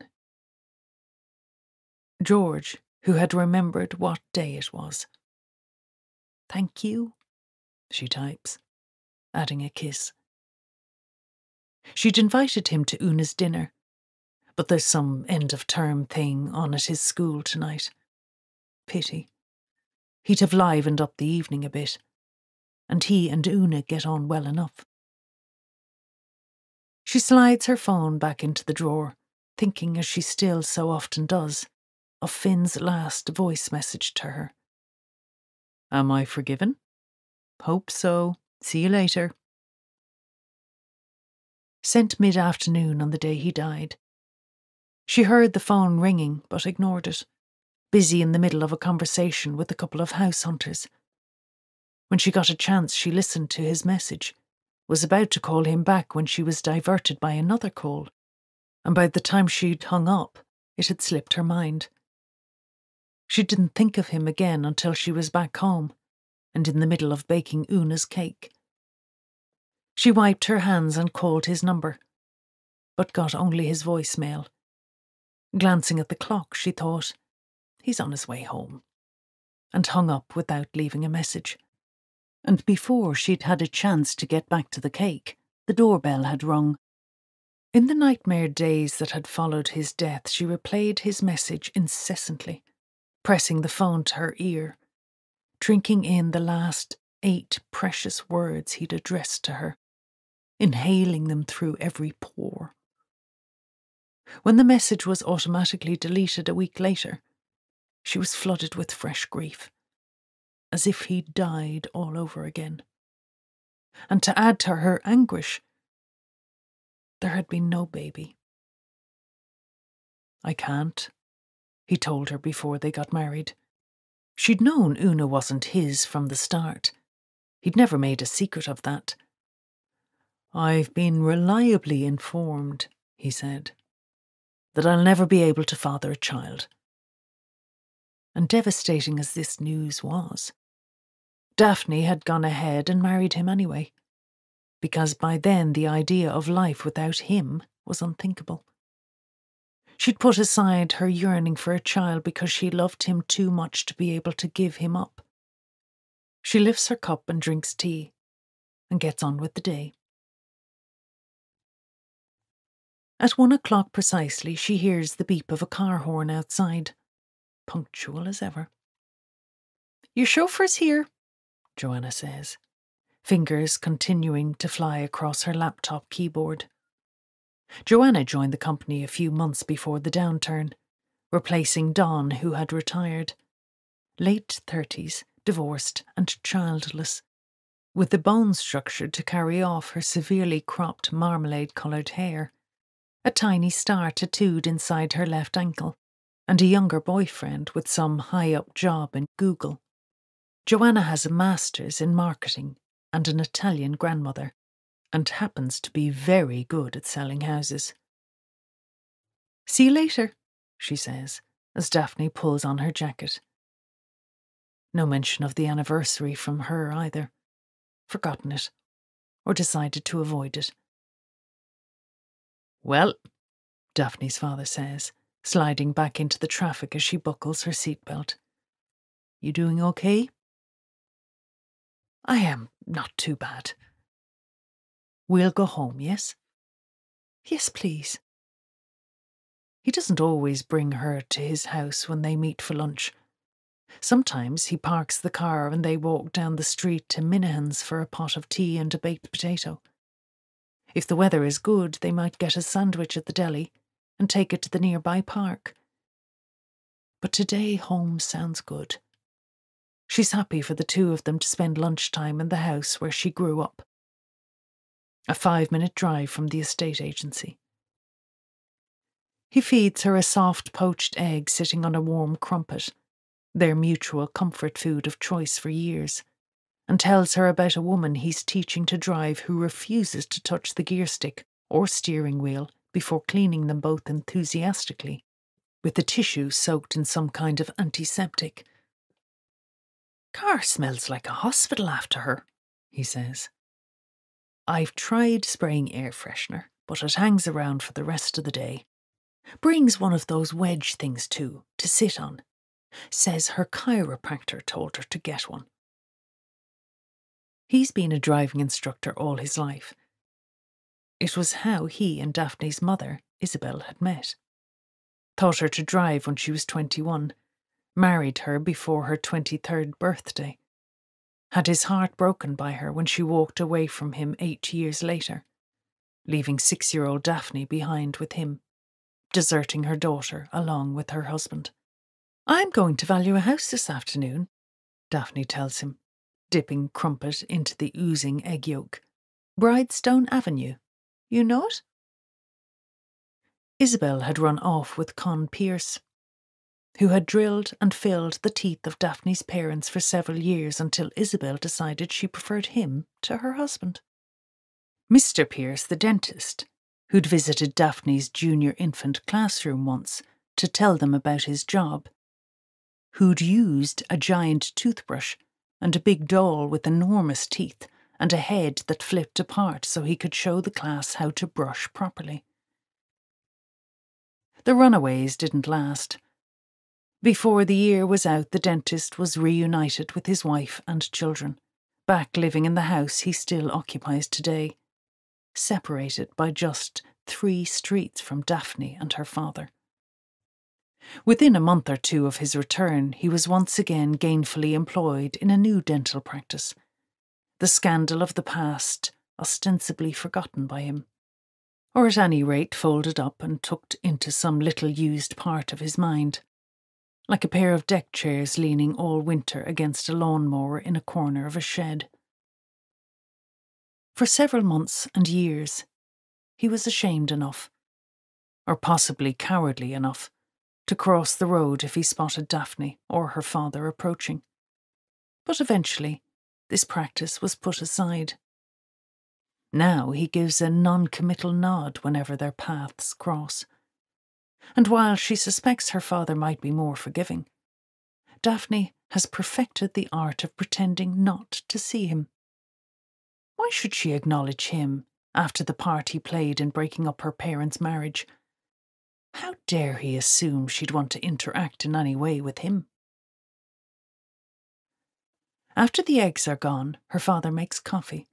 George, who had remembered what day it was. Thank you, she types, adding a kiss. She'd invited him to Una's dinner, but there's some end-of-term thing on at his school tonight. Pity. He'd have livened up the evening a bit, and he and Una get on well enough. She slides her phone back into the drawer, thinking, as she still so often does, of Finn's last voice message to her. Am I forgiven? Hope so. See you later. Sent mid-afternoon on the day he died. She heard the phone ringing, but ignored it, busy in the middle of a conversation with a couple of house hunters. When she got a chance, she listened to his message, was about to call him back when she was diverted by another call, and by the time she'd hung up, it had slipped her mind. She didn't think of him again until she was back home and in the middle of baking Una's cake. She wiped her hands and called his number, but got only his voicemail. Glancing at the clock, she thought, he's on his way home, and hung up without leaving a message. And before she'd had a chance to get back to the cake, the doorbell had rung. In the nightmare days that had followed his death, she replayed his message incessantly, pressing the phone to her ear, drinking in the last 8 precious words he'd addressed to her, inhaling them through every pore. When the message was automatically deleted a week later, she was flooded with fresh grief, as if he'd died all over again. And to add to her anguish, there had been no baby. I can't, he told her before they got married. She'd known Una wasn't his from the start. He'd never made a secret of that. I've been reliably informed, he said, that I'll never be able to father a child. And devastating as this news was, Daphne had gone ahead and married him anyway, because by then the idea of life without him was unthinkable. She'd put aside her yearning for a child because she loved him too much to be able to give him up. She lifts her cup and drinks tea, and gets on with the day. At 1 o'clock precisely, she hears the beep of a car horn outside, punctual as ever. Your chauffeur's here, Joanna says, fingers continuing to fly across her laptop keyboard. Joanna joined the company a few months before the downturn, replacing Dawn, who had retired. Late 30s, divorced and childless, with the bone structure to carry off her severely cropped marmalade-coloured hair, a tiny star tattooed inside her left ankle, and a younger boyfriend with some high-up job in Google. Joanna has a master's in marketing and an Italian grandmother, and happens to be very good at selling houses. See you later, she says, as Daphne pulls on her jacket. No mention of the anniversary from her either. Forgotten it, or decided to avoid it. Well, Daphne's father says, sliding back into the traffic as she buckles her seatbelt. You doing okay? I am not too bad. We'll go home, yes? Yes, please. He doesn't always bring her to his house when they meet for lunch. Sometimes he parks the car and they walk down the street to Minahan's for a pot of tea and a baked potato. If the weather is good, they might get a sandwich at the deli and take it to the nearby park. But today home sounds good. She's happy for the two of them to spend lunchtime in the house where she grew up. A 5-minute drive from the estate agency. He feeds her a soft poached egg sitting on a warm crumpet, their mutual comfort food of choice for years, and tells her about a woman he's teaching to drive who refuses to touch the gear stick or steering wheel before cleaning them both enthusiastically, with the tissue soaked in some kind of antiseptic. Car smells like a hospital after her, he says. I've tried spraying air freshener, but it hangs around for the rest of the day. Brings one of those wedge things too, to sit on. Says her chiropractor told her to get one. He's been a driving instructor all his life. It was how he and Daphne's mother, Isabel, had met. Taught her to drive when she was 21, married her before her 23rd birthday, had his heart broken by her when she walked away from him 8 years later, leaving 6-year-old Daphne behind with him, deserting her daughter along with her husband. "I'm going to value a house this afternoon," Daphne tells him, dipping crumpet into the oozing egg yolk. "Bridestone Avenue. You know it?" Isabel had run off with Con Pierce, who had drilled and filled the teeth of Daphne's parents for several years until Isabel decided she preferred him to her husband. Mr. Pierce, the dentist, who'd visited Daphne's junior infant classroom once to tell them about his job, who'd used a giant toothbrush and a big doll with enormous teeth and a head that flipped apart so he could show the class how to brush properly. The runaways didn't last. Before the year was out, the dentist was reunited with his wife and children, back living in the house he still occupies today, separated by just 3 streets from Daphne and her father. Within a month or two of his return, he was once again gainfully employed in a new dental practice, the scandal of the past ostensibly forgotten by him, or at any rate folded up and tucked into some little-used part of his mind, like a pair of deck chairs leaning all winter against a lawnmower in a corner of a shed. For several months and years, he was ashamed enough, or possibly cowardly enough, to cross the road if he spotted Daphne or her father approaching. But eventually, this practice was put aside. Now he gives a non-committal nod whenever their paths cross. And while she suspects her father might be more forgiving, Daphne has perfected the art of pretending not to see him. Why should she acknowledge him after the part he played in breaking up her parents' marriage? How dare he assume she'd want to interact in any way with him? After the eggs are gone, her father makes coffee.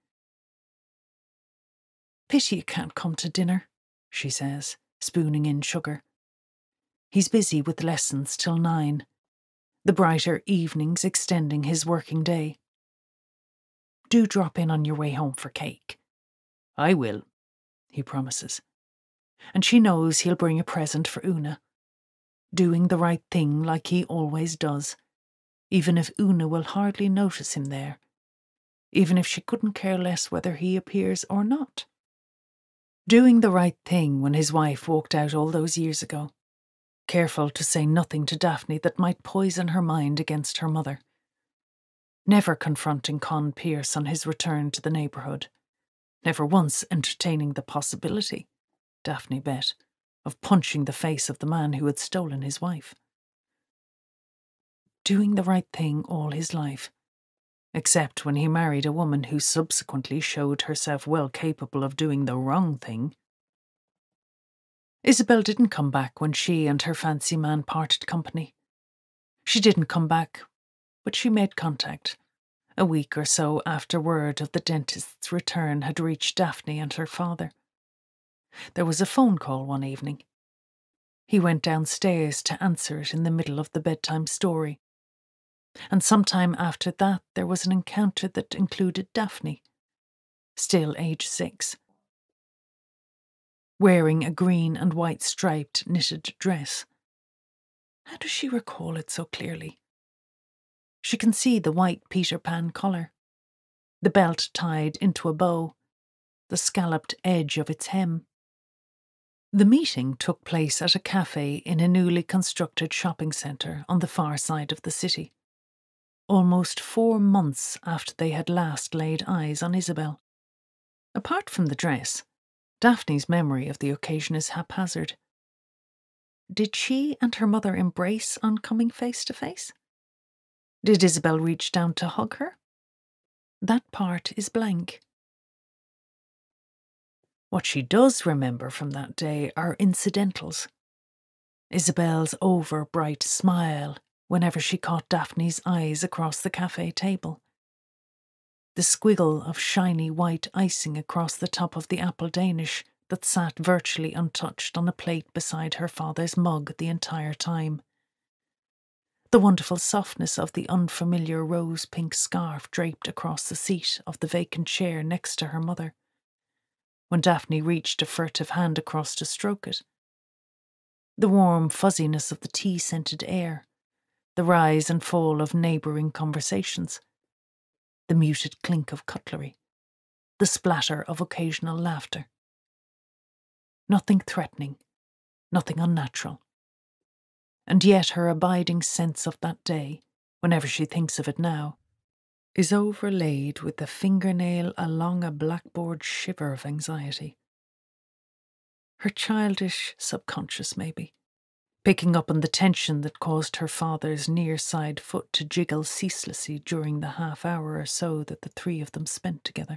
"Pity you can't come to dinner," she says, spooning in sugar. He's busy with lessons till 9, the brighter evenings extending his working day. "Do drop in on your way home for cake." "I will," he promises. And she knows he'll bring a present for Una, doing the right thing like he always does, even if Una will hardly notice him there, even if she couldn't care less whether he appears or not. Doing the right thing when his wife walked out all those years ago, careful to say nothing to Daphne that might poison her mind against her mother. Never confronting Con Pierce on his return to the neighbourhood, never once entertaining the possibility, Daphne bet, of punching the face of the man who had stolen his wife. Doing the right thing all his life, except when he married a woman who subsequently showed herself well capable of doing the wrong thing. Isabel didn't come back when she and her fancy man parted company. She didn't come back, but she made contact, a week or so after word of the dentist's return had reached Daphne and her father. There was a phone call one evening. He went downstairs to answer it in the middle of the bedtime story. And sometime after that there was an encounter that included Daphne, still age 6, wearing a green and white striped knitted dress. How does she recall it so clearly? She can see the white Peter Pan collar, the belt tied into a bow, the scalloped edge of its hem. The meeting took place at a cafe in a newly constructed shopping centre on the far side of the city, almost 4 months after they had last laid eyes on Isabel. Apart from the dress, Daphne's memory of the occasion is haphazard. Did she and her mother embrace on coming face to face? Did Isabel reach down to hug her? That part is blank. What she does remember from that day are incidentals. Isabel's over-bright smile whenever she caught Daphne's eyes across the cafe table. the squiggle of shiny white icing across the top of the apple Danish that sat virtually untouched on a plate beside her father's mug the entire time. The wonderful softness of the unfamiliar rose-pink scarf draped across the seat of the vacant chair next to her mother, when Daphne reached a furtive hand across to stroke it. The warm fuzziness of the tea-scented air, the rise and fall of neighbouring conversations, the muted clink of cutlery, the splatter of occasional laughter. Nothing threatening, nothing unnatural. And yet her abiding sense of that day, whenever she thinks of it now, is overlaid with the fingernail along a blackboard shiver of anxiety. Her childish subconscious, maybe, picking up on the tension that caused her father's near-side foot to jiggle ceaselessly during the half-hour or so that the three of them spent together.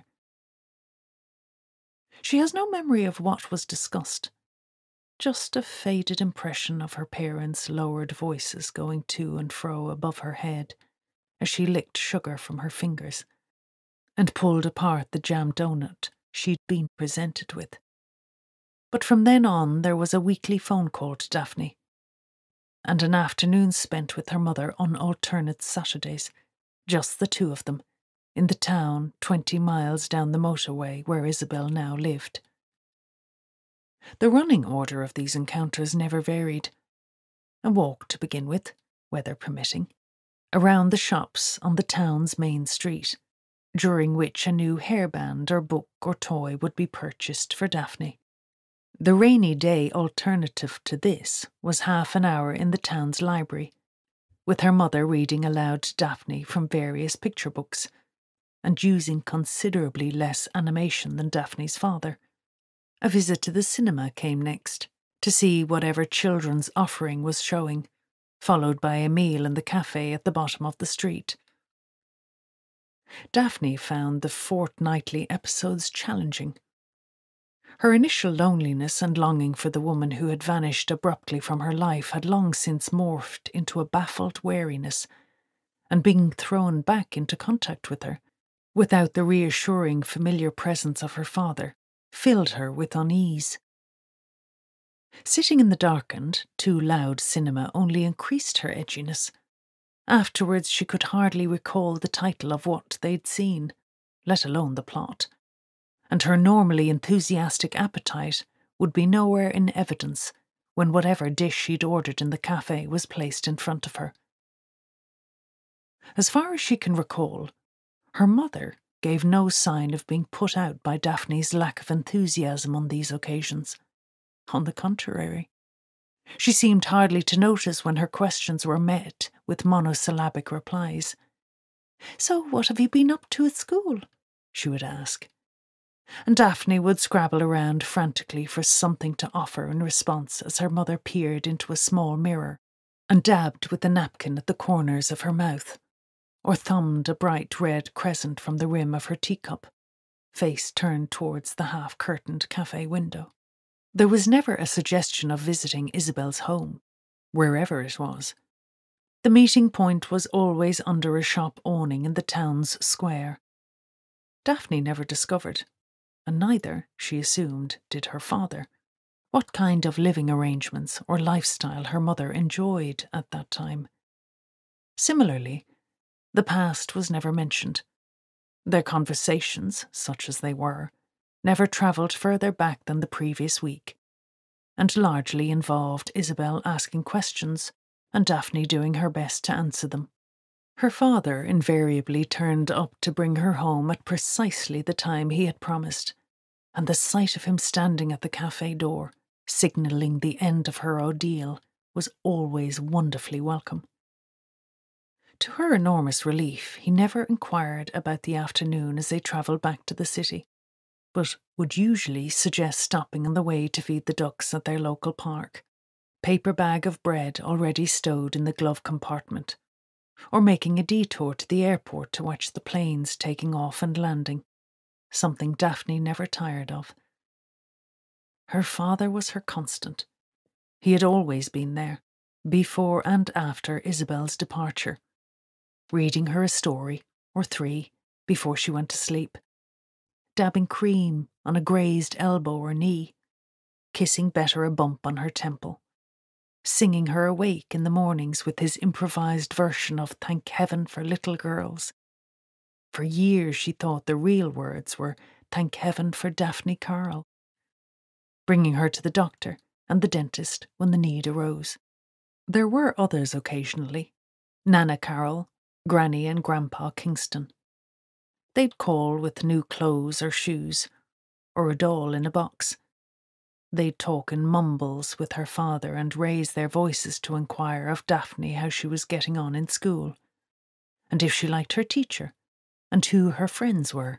She has no memory of what was discussed, just a faded impression of her parents' lowered voices going to and fro above her head as she licked sugar from her fingers and pulled apart the jam donut she'd been presented with. But from then on there was a weekly phone call to Daphne, and an afternoon spent with her mother on alternate Saturdays, just the two of them, in the town 20 miles down the motorway where Isabel now lived. The running order of these encounters never varied. A walk to begin with, weather permitting, around the shops on the town's main street, during which a new hairband or book or toy would be purchased for Daphne. The rainy day alternative to this was half an hour in the town's library, with her mother reading aloud to Daphne from various picture books, and using considerably less animation than Daphne's father. A visit to the cinema came next, to see whatever children's offering was showing, followed by a meal in the cafe at the bottom of the street. Daphne found the fortnightly episodes challenging. Her initial loneliness and longing for the woman who had vanished abruptly from her life had long since morphed into a baffled wariness, and being thrown back into contact with her, without the reassuring familiar presence of her father, filled her with unease. Sitting in the darkened, too loud cinema only increased her edginess. Afterwards she could hardly recall the title of what they'd seen, let alone the plot, and her normally enthusiastic appetite would be nowhere in evidence when whatever dish she'd ordered in the cafe was placed in front of her. As far as she can recall, her mother gave no sign of being put out by Daphne's lack of enthusiasm on these occasions. On the contrary, she seemed hardly to notice when her questions were met with monosyllabic replies. "So what have you been up to at school?" she would ask. And Daphne would scrabble around frantically for something to offer in response as her mother peered into a small mirror and dabbed with a napkin at the corners of her mouth, or thumbed a bright red crescent from the rim of her teacup, face turned towards the half-curtained cafe window. There was never a suggestion of visiting Isabel's home, wherever it was. The meeting point was always under a shop awning in the town's square. Daphne never discovered, and neither, she assumed, did her father, what kind of living arrangements or lifestyle her mother enjoyed at that time. Similarly, the past was never mentioned. Their conversations, such as they were, never travelled further back than the previous week, and largely involved Isabel asking questions and Daphne doing her best to answer them. Her father invariably turned up to bring her home at precisely the time he had promised, and the sight of him standing at the cafe door, signalling the end of her ordeal, was always wonderfully welcome. To her enormous relief, he never inquired about the afternoon as they travelled back to the city, but would usually suggest stopping on the way to feed the ducks at their local park, paper bag of bread already stowed in the glove compartment, or making a detour to the airport to watch the planes taking off and landing, something Daphne never tired of. Her father was her constant. He had always been there, before and after Isabel's departure, reading her a story, or three, before she went to sleep, dabbing cream on a grazed elbow or knee, kissing Better a bump on her temple, singing her awake in the mornings with his improvised version of Thank Heaven for Little Girls. For years she thought the real words were Thank Heaven for Daphne Carl, bringing her to the doctor and the dentist when the need arose. There were others occasionally, Nana Carroll, Granny and Grandpa Kingston. They'd call with new clothes or shoes, or a doll in a box. They'd talk in mumbles with her father and raise their voices to inquire of Daphne how she was getting on in school, and if she liked her teacher, and who her friends were.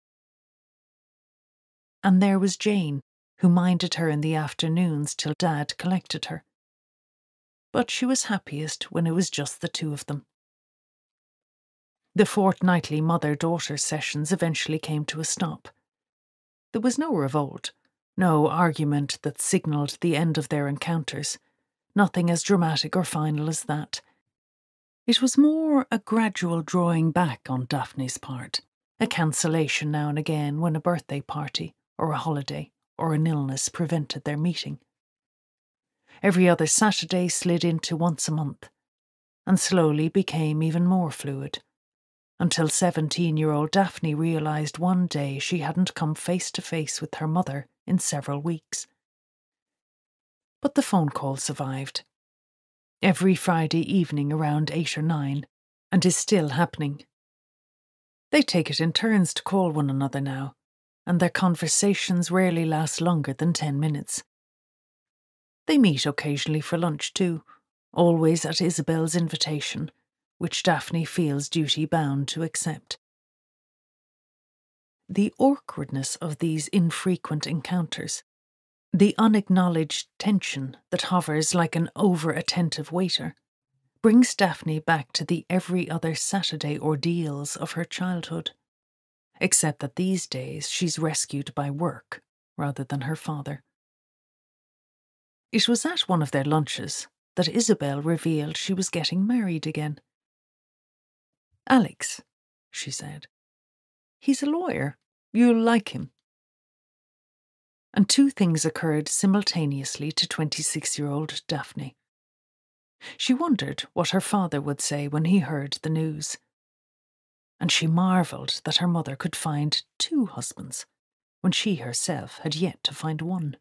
And there was Jane, who minded her in the afternoons till Dad collected her. But she was happiest when it was just the two of them. The fortnightly mother-daughter sessions eventually came to a stop. There was no revolt, no argument that signalled the end of their encounters, nothing as dramatic or final as that. It was more a gradual drawing back on Daphne's part, a cancellation now and again when a birthday party, or a holiday, or an illness prevented their meeting. Every other Saturday slid into once a month, and slowly became even more fluid, until 17-year-old Daphne realised one day she hadn't come face to face with her mother in several weeks. But the phone call survived. Every Friday evening around 8 or 9, and is still happening. They take it in turns to call one another now, and their conversations rarely last longer than 10 minutes. They meet occasionally for lunch too, always at Isabel's invitation, which Daphne feels duty-bound to accept. The awkwardness of these infrequent encounters, the unacknowledged tension that hovers like an over-attentive waiter, brings Daphne back to the every other Saturday ordeals of her childhood, except that these days she's rescued by work rather than her father. It was at one of their lunches that Isabel revealed she was getting married again. "Alex," she said. "He's a lawyer. You'll like him." And two things occurred simultaneously to 26-year-old Daphne. She wondered what her father would say when he heard the news. And she marvelled that her mother could find 2 husbands, when she herself had yet to find one.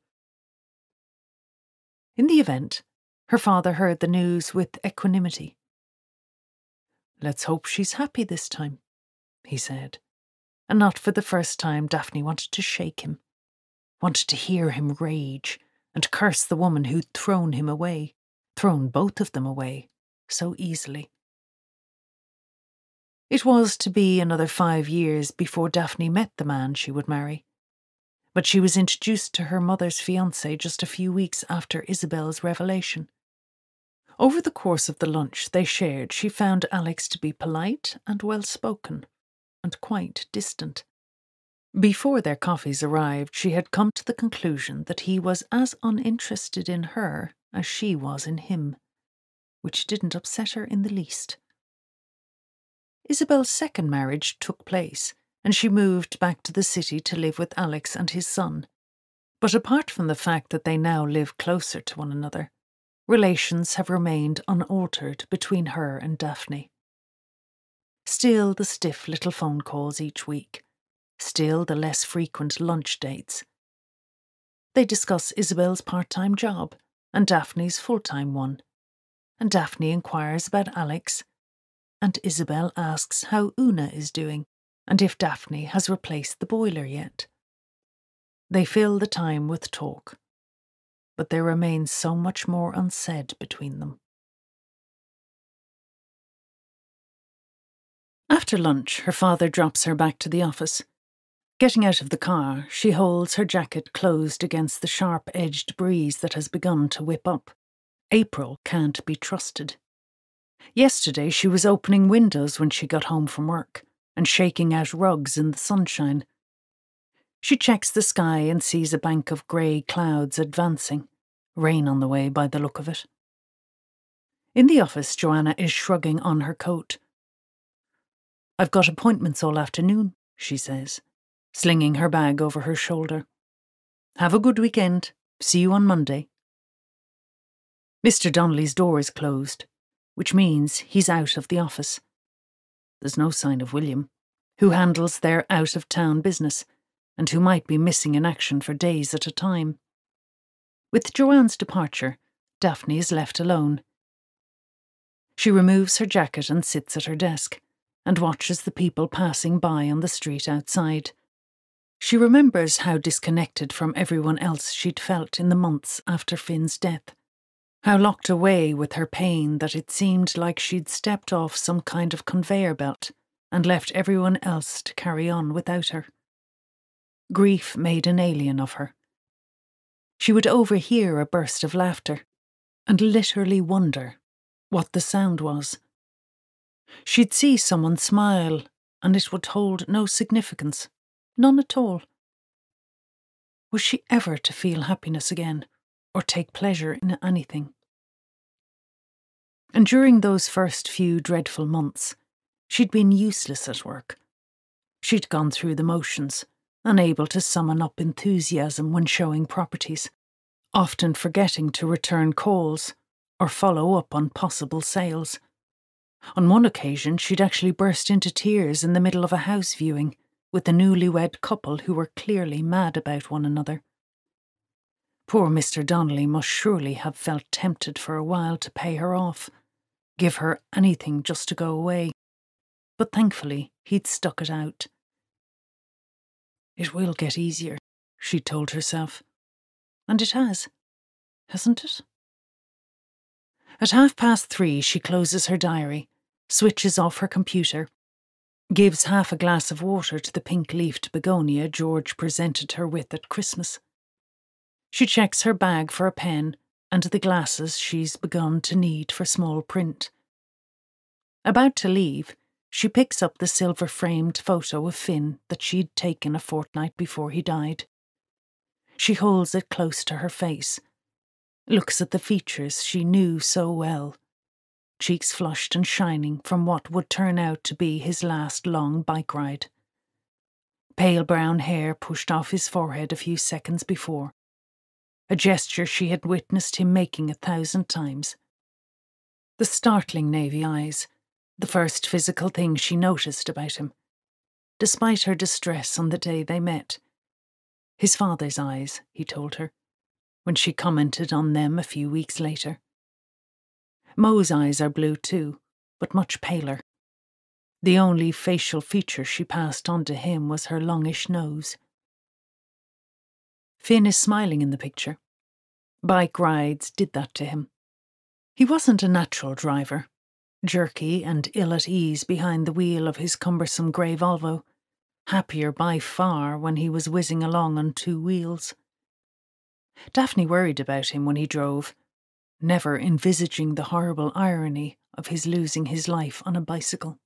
In the event, her father heard the news with equanimity. "Let's hope she's happy this time," he said, and not for the first time Daphne wanted to shake him, wanted to hear him rage and curse the woman who'd thrown him away, thrown both of them away, so easily. It was to be another 5 years before Daphne met the man she would marry, but she was introduced to her mother's fiancé just a few weeks after Isabel's revelation. Over the course of the lunch they shared, she found Alex to be polite and well-spoken, and quite distant. Before their coffees arrived, she had come to the conclusion that he was as uninterested in her as she was in him, which didn't upset her in the least. Isabel's second marriage took place, and she moved back to the city to live with Alex and his son. But apart from the fact that they now live closer to one another, relations have remained unaltered between her and Daphne. Still the stiff little phone calls each week, still the less frequent lunch dates. They discuss Isabel's part-time job and Daphne's full-time one, and Daphne inquires about Alex, and Isabel asks how Una is doing and if Daphne has replaced the boiler yet. They fill the time with talk, but there remains so much more unsaid between them. After lunch, her father drops her back to the office. Getting out of the car, she holds her jacket closed against the sharp-edged breeze that has begun to whip up. April can't be trusted. Yesterday she was opening windows when she got home from work and shaking out rugs in the sunshine. She checks the sky and sees a bank of grey clouds advancing, rain on the way by the look of it. In the office, Joanna is shrugging on her coat. "I've got appointments all afternoon," she says, slinging her bag over her shoulder. "Have a good weekend. See you on Monday." Mr. Donnelly's door is closed, which means he's out of the office. There's no sign of William, who handles their out-of-town business and who might be missing in action for days at a time. With Joanne's departure, Daphne is left alone. She removes her jacket and sits at her desk and watches the people passing by on the street outside. She remembers how disconnected from everyone else she'd felt in the months after Finn's death, how locked away with her pain that it seemed like she'd stepped off some kind of conveyor belt and left everyone else to carry on without her. Grief made an alien of her. She would overhear a burst of laughter and literally wonder what the sound was. She'd see someone smile and it would hold no significance, none at all. Was she ever to feel happiness again, or take pleasure in anything? And during those first few dreadful months, she'd been useless at work. She'd gone through the motions, unable to summon up enthusiasm when showing properties, often forgetting to return calls or follow up on possible sales. On one occasion, she'd actually burst into tears in the middle of a house viewing with the newlywed couple who were clearly mad about one another. Poor Mr. Donnelly must surely have felt tempted for a while to pay her off, give her anything just to go away, but thankfully he'd stuck it out. It will get easier, she told herself. And it has, hasn't it? At 3:30, she closes her diary, switches off her computer, gives half a glass of water to the pink-leafed begonia George presented her with at Christmas. She checks her bag for a pen and the glasses she's begun to need for small print. About to leave, she picks up the silver-framed photo of Finn that she'd taken a fortnight before he died. She holds it close to her face, looks at the features she knew so well, cheeks flushed and shining from what would turn out to be his last long bike ride. Pale brown hair pushed off his forehead a few seconds before, a gesture she had witnessed him making 1,000 times. The startling navy eyes, the first physical thing she noticed about him, despite her distress on the day they met. His father's eyes, he told her, when she commented on them a few weeks later. Mo's eyes are blue too, but much paler. The only facial feature she passed on to him was her longish nose. Finn is smiling in the picture. Bike rides did that to him. He wasn't a natural driver, jerky and ill at ease behind the wheel of his cumbersome grey Volvo, happier by far when he was whizzing along on 2 wheels. Daphne worried about him when he drove, never envisaging the horrible irony of his losing his life on a bicycle.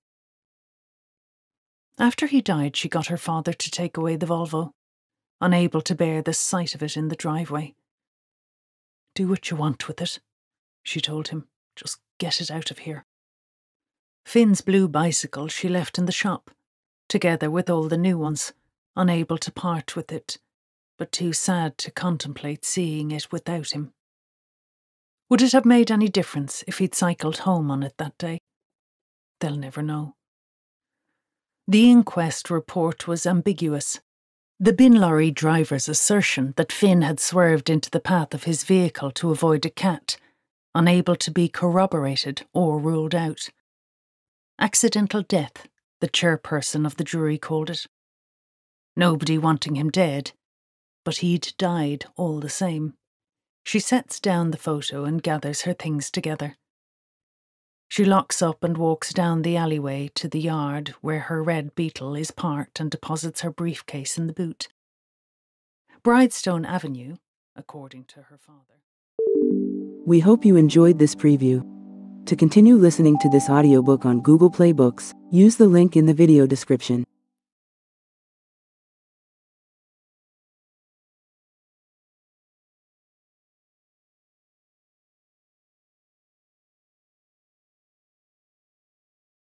After he died, she got her father to take away the Volvo, unable to bear the sight of it in the driveway. "Do what you want with it," she told him. "Just get it out of here." Finn's blue bicycle she left in the shop, together with all the new ones, unable to part with it, but too sad to contemplate seeing it without him. Would it have made any difference if he'd cycled home on it that day? They'll never know. The inquest report was ambiguous. The bin lorry driver's assertion that Finn had swerved into the path of his vehicle to avoid a cat, unable to be corroborated or ruled out. Accidental death, the chairperson of the jury called it. Nobody wanting him dead, but he'd died all the same. She sets down the photo and gathers her things together. She locks up and walks down the alleyway to the yard where her red Beetle is parked and deposits her briefcase in the boot. Bridestone Avenue, according to her father. We hope you enjoyed this preview. To continue listening to this audiobook on Google Play Books, use the link in the video description.